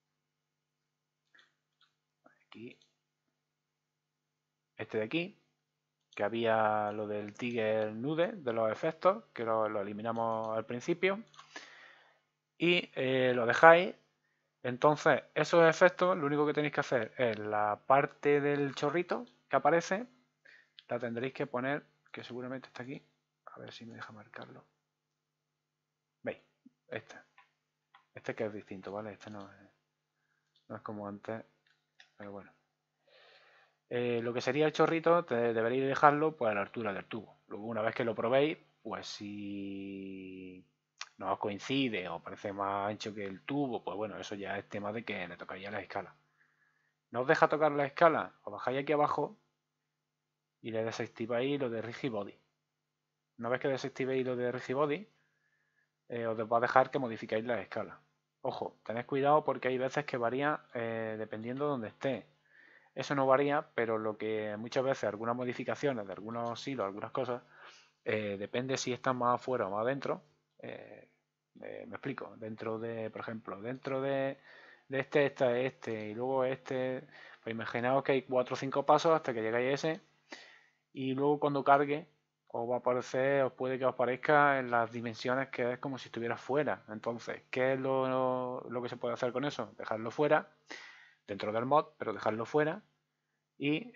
Este de aquí, que había lo del Tiger Nude de los efectos, que lo eliminamos al principio, y lo dejáis. Entonces, esos efectos, lo único que tenéis que hacer es la parte del chorrito que aparece, la tendréis que poner, que seguramente está aquí, a ver si me deja marcarlo. ¿Veis? Este que es distinto, ¿vale? Este no es como antes, pero bueno. Lo que sería el chorrito deberéis dejarlo pues a la altura del tubo. Luego una vez que lo probéis, pues si no os coincide o parece más ancho que el tubo, pues bueno, eso ya es tema de que le tocaría la escala. No os deja tocar la escala, os bajáis aquí abajo y le desactiváis lo de Rigid Body. Una vez que desactivéis lo de Rigid Body, os va a dejar que modificáis la escala. Ojo, tened cuidado porque hay veces que varía dependiendo de donde esté. Eso no varía, pero lo que muchas veces algunas modificaciones de algunos hilos, algunas cosas, depende si están más afuera o más adentro. Me explico. Dentro de, por ejemplo, dentro de este está este y luego este. Pues imaginaos que hay 4 o 5 pasos hasta que llegáis a ese y luego cuando cargue os va a aparecer, os puede que os parezca en las dimensiones que es como si estuviera fuera. Entonces, ¿qué es lo que se puede hacer con eso? Dejarlo fuera, dentro del mod, pero dejarlo fuera y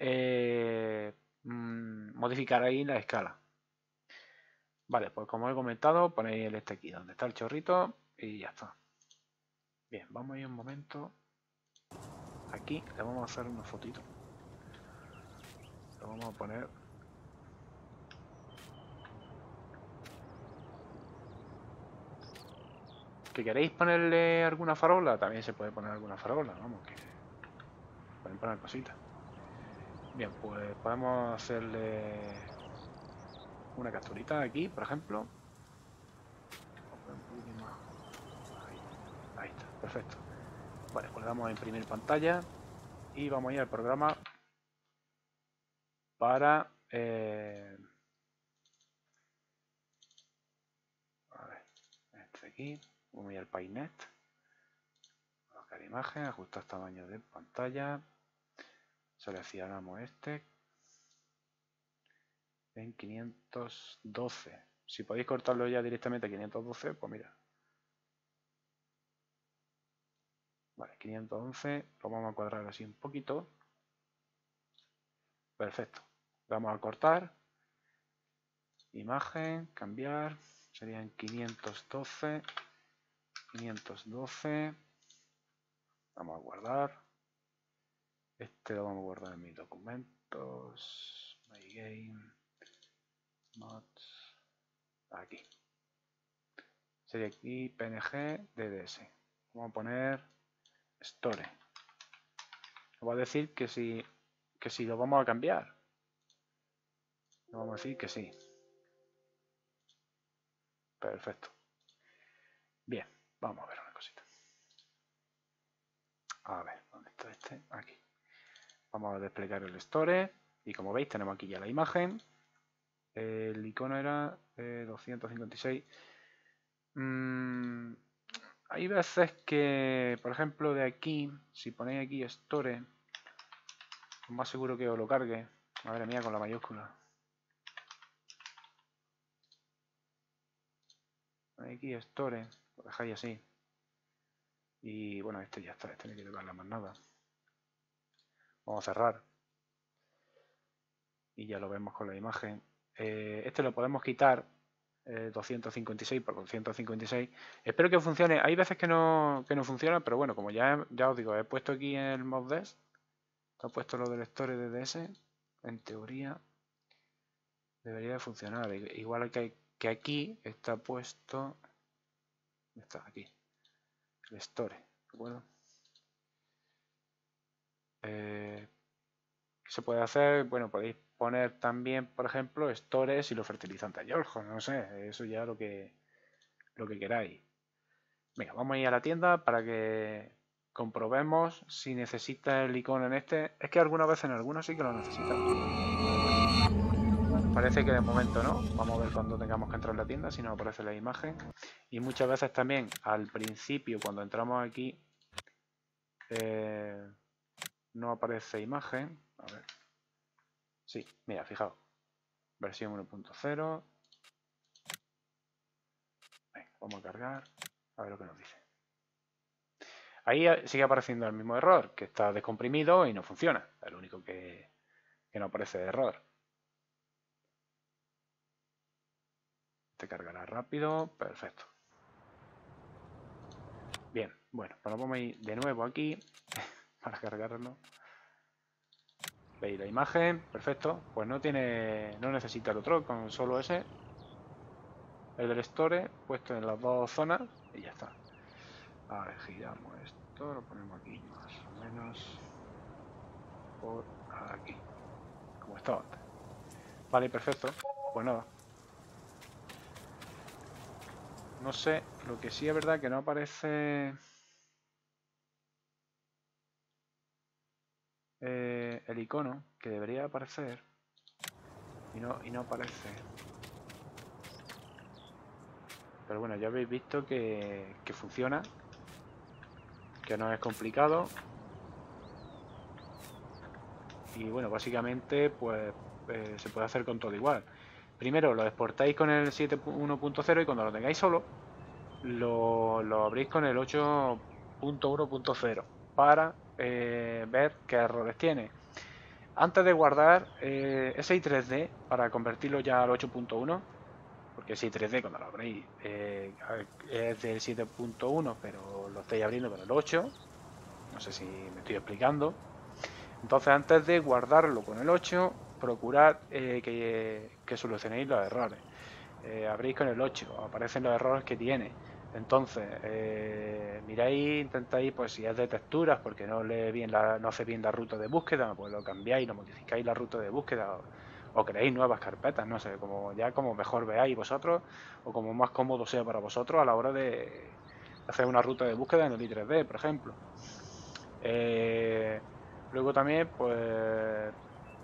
modificar ahí la escala. Vale, pues como he comentado, ponéis el este aquí, donde está el chorrito y ya está. Bien, vamos a ir un momento. Aquí le vamos a hacer una fotito. Lo vamos a poner. ¿Que queréis ponerle alguna farola? También se puede poner alguna farola, vamos, que pueden poner cositas. Bien, pues podemos hacerle una capturita aquí, por ejemplo. Ahí está, perfecto. Vale, pues le damos a imprimir pantalla y vamos a ir al programa para a ver, este aquí, vamos a ir al PaintNet, colocar imagen, ajustar tamaño de pantalla, seleccionamos este en 512. Si podéis cortarlo ya directamente a 512, pues mira. Vale, 511, lo vamos a cuadrar así un poquito. Perfecto. Vamos a cortar. Imagen, cambiar. Serían 512. 512. Vamos a guardar. Este lo vamos a guardar en mis documentos. My game. Mods. Aquí. Sería aquí PNG DDS. Vamos a poner Store. Nos va a decir que si lo vamos a cambiar. Le vamos a decir que sí. Perfecto. Bien, vamos a ver una cosita. A ver, ¿dónde está este? Aquí. Vamos a desplegar el Store. Y como veis, tenemos aquí ya la imagen. El icono era 256. Hay veces que, por ejemplo, de aquí, si ponéis aquí Store, es más seguro que os lo cargue. Madre mía, con la mayúscula. Aquí Store, lo dejáis así. Y bueno, este ya está, este no hay que tocarle más nada. Vamos a cerrar. Y ya lo vemos con la imagen. Este lo podemos quitar. 256 por 256. Espero que funcione. Hay veces que no funciona, pero bueno, como ya os digo, he puesto aquí en el ModDesk. Está puesto lo del Store DDS. En teoría debería de funcionar. Igual que aquí está puesto. Está aquí. El Store. ¿De acuerdo? ¿Qué se puede hacer? Bueno, podéis poner también, por ejemplo, stores y los fertilizantes Yorjo, no sé, eso ya lo que queráis. Venga, vamos a ir a la tienda para que comprobemos si necesita el icono en este. Es que algunas veces en algunos sí que lo necesitan. Parece que de momento no. Vamos a ver cuando tengamos que entrar en la tienda si nos aparece la imagen. Y muchas veces también al principio, cuando entramos aquí, no aparece imagen. A ver. Sí, mira, fijaos. Versión 1.0. Vamos a cargar. A ver lo que nos dice. Ahí sigue apareciendo el mismo error, que está descomprimido y no funciona. Es lo único que no aparece de error. Te cargará rápido. Perfecto. Bien, bueno, pues nos vamos a ir de nuevo aquí para cargarlo. Veis la imagen, perfecto. Pues no necesita el otro, con solo ese. El del Store puesto en las dos zonas y ya está. A ver, giramos esto, lo ponemos aquí más o menos por aquí, como estaba antes. Vale, perfecto. Pues nada. No sé, lo que sí es verdad que no aparece el icono, que debería aparecer, y no aparece. Pero bueno, ya habéis visto que funciona, que no es complicado. Y bueno, básicamente pues se puede hacer con todo igual. Primero lo exportáis con el 7.1.0 y cuando lo tengáis solo, lo abrís con el 8.1.0 para ver qué errores tiene. Antes de guardar SI 3D para convertirlo ya al 8.1, porque SI 3D cuando lo abréis es del 7.1, pero lo estáis abriendo con el 8. No sé si me estoy explicando. Entonces, antes de guardarlo con el 8, procurad que solucionéis los errores. Abrís con el 8, aparecen los errores que tiene. Entonces, miráis, intentáis, pues si es de texturas, porque no hace bien la ruta de búsqueda, pues lo cambiáis, lo modificáis la ruta de búsqueda o creáis nuevas carpetas, no sé, como mejor veáis vosotros o como más cómodo sea para vosotros a la hora de hacer una ruta de búsqueda en el i3D, por ejemplo. Luego también, pues,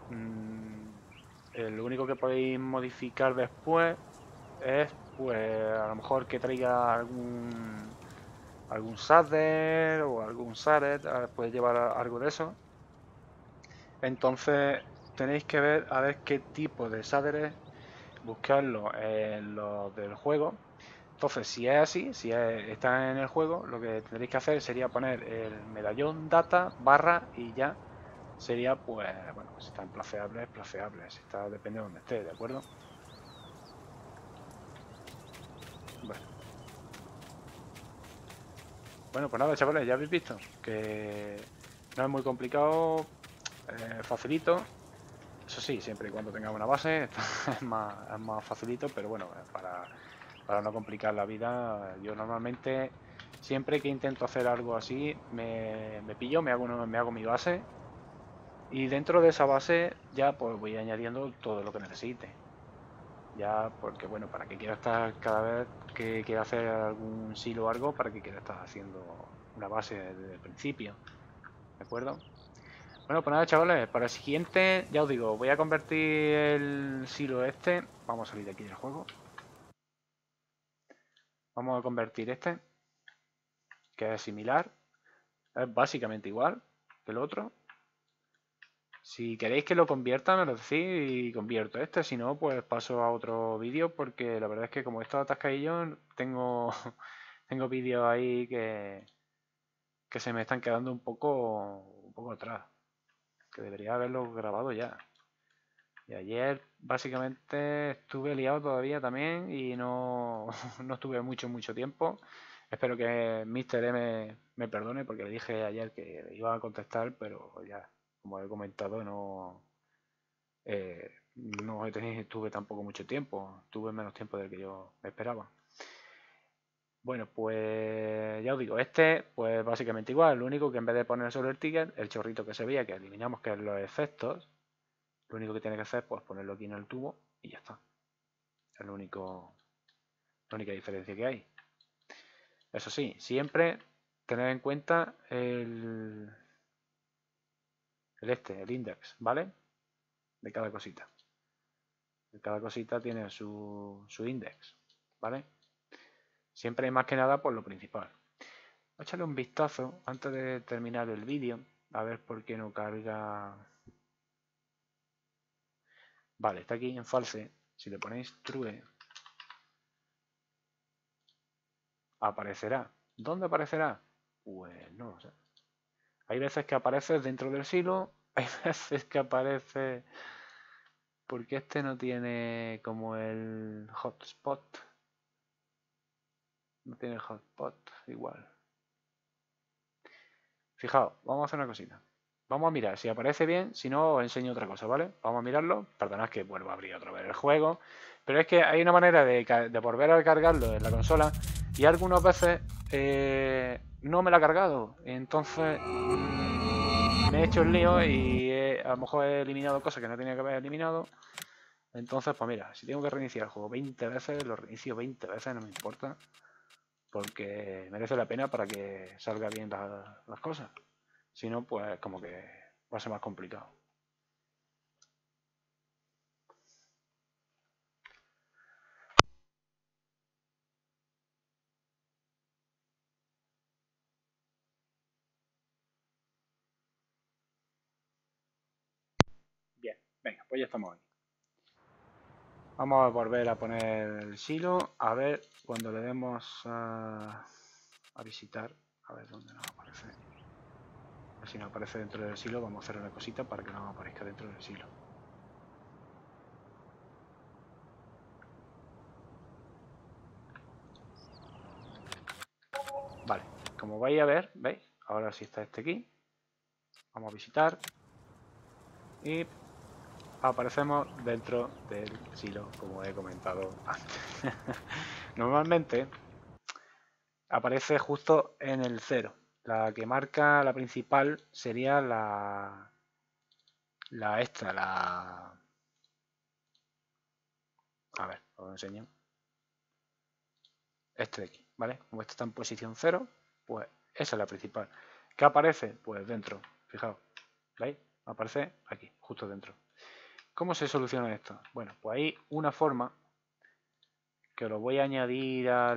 lo único que podéis modificar después es, pues, a lo mejor que traiga algún shader o algún shader, puede llevar algo de eso. Entonces tenéis que ver a ver qué tipo de shaders buscarlo en los del juego. Entonces, si es así, si está en el juego, lo que tendréis que hacer sería poner el medallón data barra y ya sería, pues, bueno, si están placeables, placeables. Si está, depende de donde esté, ¿de acuerdo? Bueno. Bueno, pues nada, chavales, ya habéis visto que no es muy complicado, facilito. Eso sí, siempre y cuando tenga una base, es más facilito, pero bueno, para no complicar la vida, yo normalmente, siempre que intento hacer algo así, me pillo, me hago mi base y dentro de esa base ya pues voy añadiendo todo lo que necesite. Ya, porque bueno, para que quiera estar cada vez que quiera hacer algún silo o algo, para que quiera estar haciendo una base desde el principio, ¿de acuerdo? Bueno, pues nada, chavales, para el siguiente, ya os digo, voy a convertir el silo este. Vamos a salir de aquí del juego. Vamos a convertir este, que es similar. Es básicamente igual que el otro. Si queréis que lo convierta, me lo decís y convierto este. Si no, pues paso a otro vídeo, porque la verdad es que como he estado atascadillo, tengo, tengo vídeos ahí que se me están quedando un poco atrás. Que debería haberlos grabado ya. Y ayer básicamente estuve liado todavía también y no, no estuve mucho tiempo. Espero que Mr. M me perdone porque le dije ayer que iba a contestar, pero ya, como he comentado, no tuve tampoco mucho tiempo. Tuve menos tiempo del que yo esperaba. Bueno, pues ya os digo, este pues básicamente igual. Lo único que en vez de poner sobre el ticket, el chorrito que se veía, que eliminamos, que es los efectos, lo único que tiene que hacer es pues, ponerlo aquí en el tubo y ya está. Es lo único, la única diferencia que hay. Eso sí, siempre tener en cuenta el index, ¿vale? De cada cosita. De cada cosita tiene su index, ¿vale? Siempre más que nada por lo principal. Voy a echarle un vistazo antes de terminar el vídeo, a ver por qué no carga. Vale, está aquí en false. Si le ponéis true, aparecerá. ¿Dónde aparecerá? Pues no lo sé. Hay veces que aparece dentro del silo, hay veces que aparece porque este no tiene como el hotspot. No tiene hotspot igual. Fijaos, vamos a hacer una cosita. Vamos a mirar si aparece bien, si no os enseño otra cosa, ¿vale? Vamos a mirarlo. Perdonad que vuelvo a abrir otra vez el juego. Pero es que hay una manera de volver a cargarlo en la consola y algunas veces no me la ha cargado. Entonces me he hecho el lío y a lo mejor he eliminado cosas que no tenía que haber eliminado. Entonces, pues mira, si tengo que reiniciar el juego 20 veces, lo reinicio 20 veces, no me importa. Porque merece la pena para que salga bien las cosas. Si no, pues como que va a ser más complicado. Bien, venga, pues ya estamos aquí. Vamos a volver a poner el silo. A ver, cuando le demos a visitar, a ver dónde nos aparece. A ver si nos aparece dentro del silo, vamos a hacer una cosita para que no aparezca dentro del silo. Vale, como vais a ver, ¿veis? Ahora sí está este aquí. Vamos a visitar. Y aparecemos dentro del silo, como he comentado antes. Normalmente aparece justo en el 0. La que marca la principal sería la esta, a ver, os lo enseño. Este de aquí, ¿vale? Como este está en posición 0, pues esa es la principal. ¿Qué aparece? Pues dentro, fijaos, ¿veis? Aparece aquí, justo dentro. ¿Cómo se soluciona esto? Bueno, pues hay una forma que lo voy a añadir a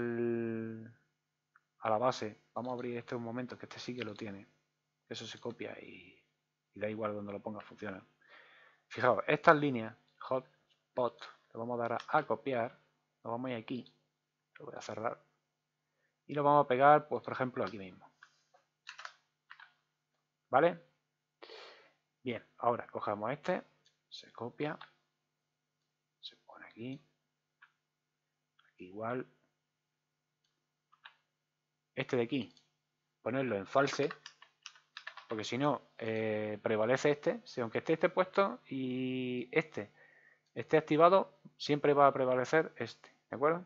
la base. Vamos a abrir este un momento, que este sí que lo tiene. Eso se copia y y da igual donde lo ponga, funciona. Fijaos, estas líneas, hotspot, lo vamos a dar a copiar, lo vamos a ir aquí, lo voy a cerrar, y lo vamos a pegar, pues por ejemplo, aquí mismo. ¿Vale? Bien, ahora cogemos este, se copia, se pone aquí, igual. Este de aquí, ponerlo en false, porque si no, prevalece este. Si aunque esté puesto y este esté activado, siempre va a prevalecer este, ¿de acuerdo?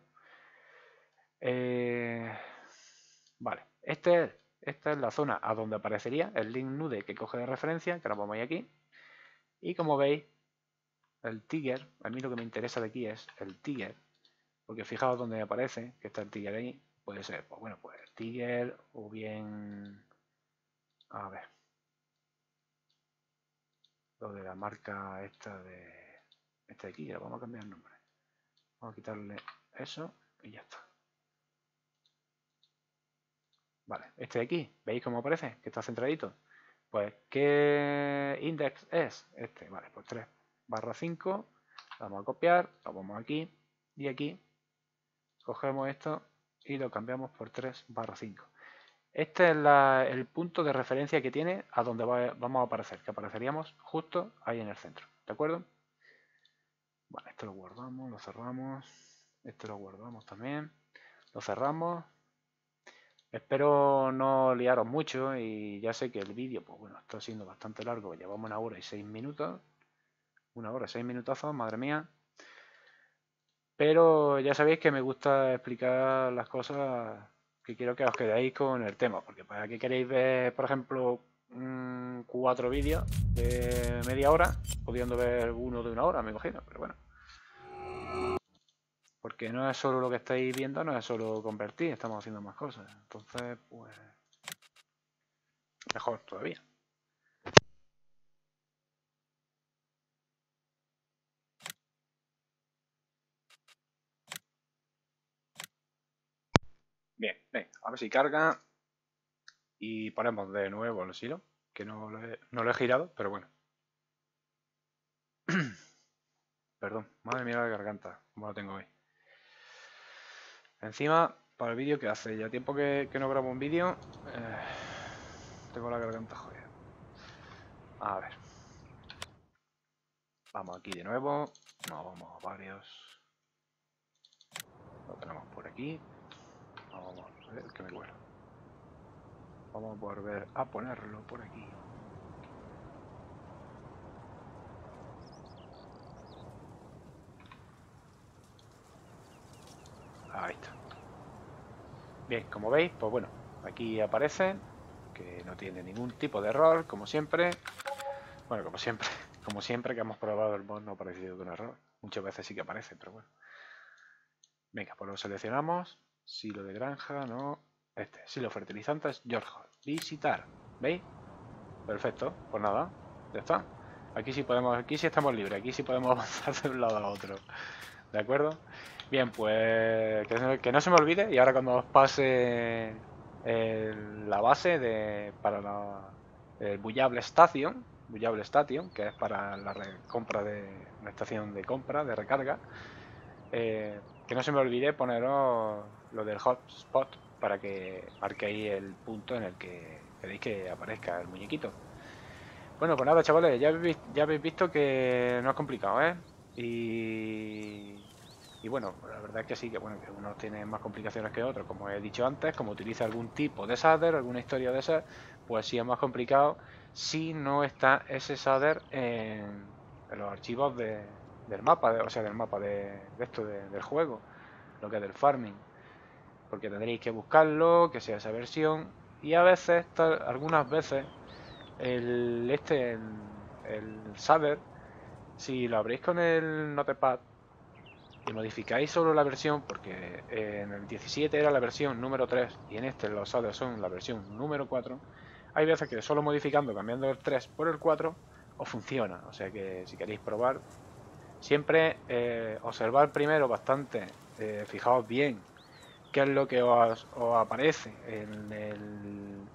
Vale, esta es la zona a donde aparecería el link nude que coge de referencia, que ahora vamos a ir aquí. Y como veis, el tiger, a mí lo que me interesa de aquí es el tiger, porque fijaos donde aparece, que está el tiger ahí, puede ser, pues bueno, pues el tiger o bien, a ver, lo de la marca esta de aquí, le vamos a cambiar el nombre. Vamos a quitarle eso y ya está. Vale, este de aquí, ¿veis cómo aparece? Que está centradito. Pues, ¿qué index es? Este, vale, pues 3/5. Vamos a copiar, lo vamos aquí y aquí. Cogemos esto y lo cambiamos por 3/5. Este es el punto de referencia que tiene a donde vamos a aparecer, que apareceríamos justo ahí en el centro, ¿de acuerdo? Vale, esto lo guardamos, lo cerramos, este lo guardamos también, lo cerramos. Espero no liaros mucho y ya sé que el vídeo, pues bueno, está siendo bastante largo, llevamos 1 hora y 6 minutos, 1 hora y 6 minutazos, madre mía. Pero ya sabéis que me gusta explicar las cosas que quiero que os quedéis con el tema, porque para qué queréis ver, por ejemplo, 4 vídeos de media hora, pudiendo ver uno de 1 hora, me imagino, pero bueno. Porque no es solo lo que estáis viendo, no es solo convertir, estamos haciendo más cosas. Entonces, pues, mejor todavía. Bien, venga, a ver si carga. Y ponemos de nuevo el silo, que no lo he girado, pero bueno. Perdón, madre mía la garganta, como lo tengo hoy. Encima, para el vídeo que hace ya tiempo que no grabo un vídeo, tengo la garganta jodida. A ver. Vamos aquí de nuevo. No, vamos a varios. Lo tenemos por aquí. Vamos a ver que me cuelo. Vamos a volver a ponerlo por aquí. Ahí está. Bien, como veis, pues bueno, aquí aparece que no tiene ningún tipo de error, como siempre. Bueno, como siempre que hemos probado el mod no ha aparecido un error. Muchas veces sí que aparece, pero bueno. Venga, pues lo seleccionamos. Silo de granja, no. Silo fertilizantes, George Hall. Visitar. ¿Veis? Perfecto. Pues nada, ya está. Aquí sí estamos libres. Aquí sí podemos avanzar de un lado a otro. ¿De acuerdo? Bien, pues que no se me olvide. Y ahora cuando os pase la base para el Bullable Station, que es para la compra de una estación de compra, de recarga, que no se me olvide poneros lo del hotspot para que marquéis el punto en el que queréis que aparezca el muñequito. Bueno, pues nada, chavales, ya habéis visto que no es complicado, ¿eh? Y bueno, la verdad es que sí, que bueno, que unos tienen más complicaciones que otros, como he dicho antes, como utiliza algún tipo de shader, alguna historia de esa, pues sí es más complicado si no está ese shader en los archivos del mapa, o sea, del mapa del juego, lo que es del farming, porque tendréis que buscarlo, que sea esa versión, y a veces, algunas veces, el shader, si lo abrís con el notepad y modificáis solo la versión, porque en el 17 era la versión número 3 y en este los shaders son la versión número 4, hay veces que solo modificando, cambiando el 3 por el 4, os funciona. O sea que si queréis probar, siempre observar primero bastante, fijaos bien qué es lo que os aparece en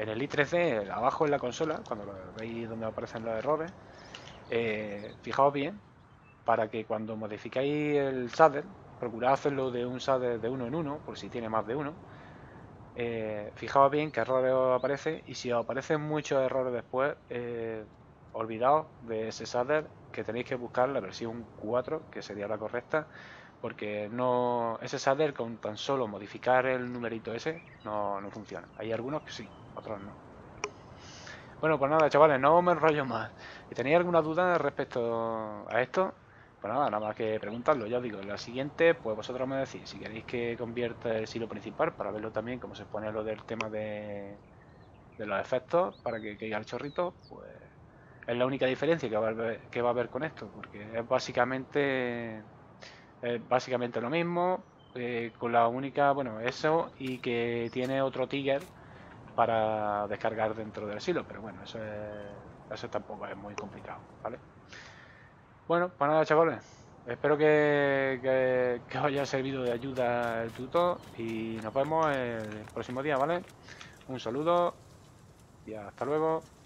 en el i3D, abajo en la consola, cuando lo veis donde aparecen los errores, fijaos bien, para que cuando modificáis el shader, procurad hacerlo de un shader de uno en uno, por si tiene más de uno. Fijaos bien qué errores os aparece, y si os aparecen muchos errores después, olvidaos de ese shader, que tenéis que buscar la versión 4, que sería la correcta, porque no, ese shader con tan solo modificar el numerito ese no funciona. Hay algunos que sí, otros no. Bueno, pues nada, chavales, no me enrollo más. Si tenéis alguna duda respecto a esto, pues nada más que preguntarlo. Ya os digo, en la siguiente, pues vosotros me decís si queréis que convierta el silo principal para verlo también, cómo se pone lo del tema de los efectos para que caiga el chorrito, pues es la única diferencia que va a haber con esto, porque es básicamente lo mismo, con la única, bueno, eso, y que tiene otro trigger para descargar dentro del silo, pero bueno, eso tampoco es muy complicado, ¿vale? Bueno, pues nada, chavales, espero que os haya servido de ayuda el tutor, y nos vemos el próximo día, ¿vale? Un saludo y hasta luego.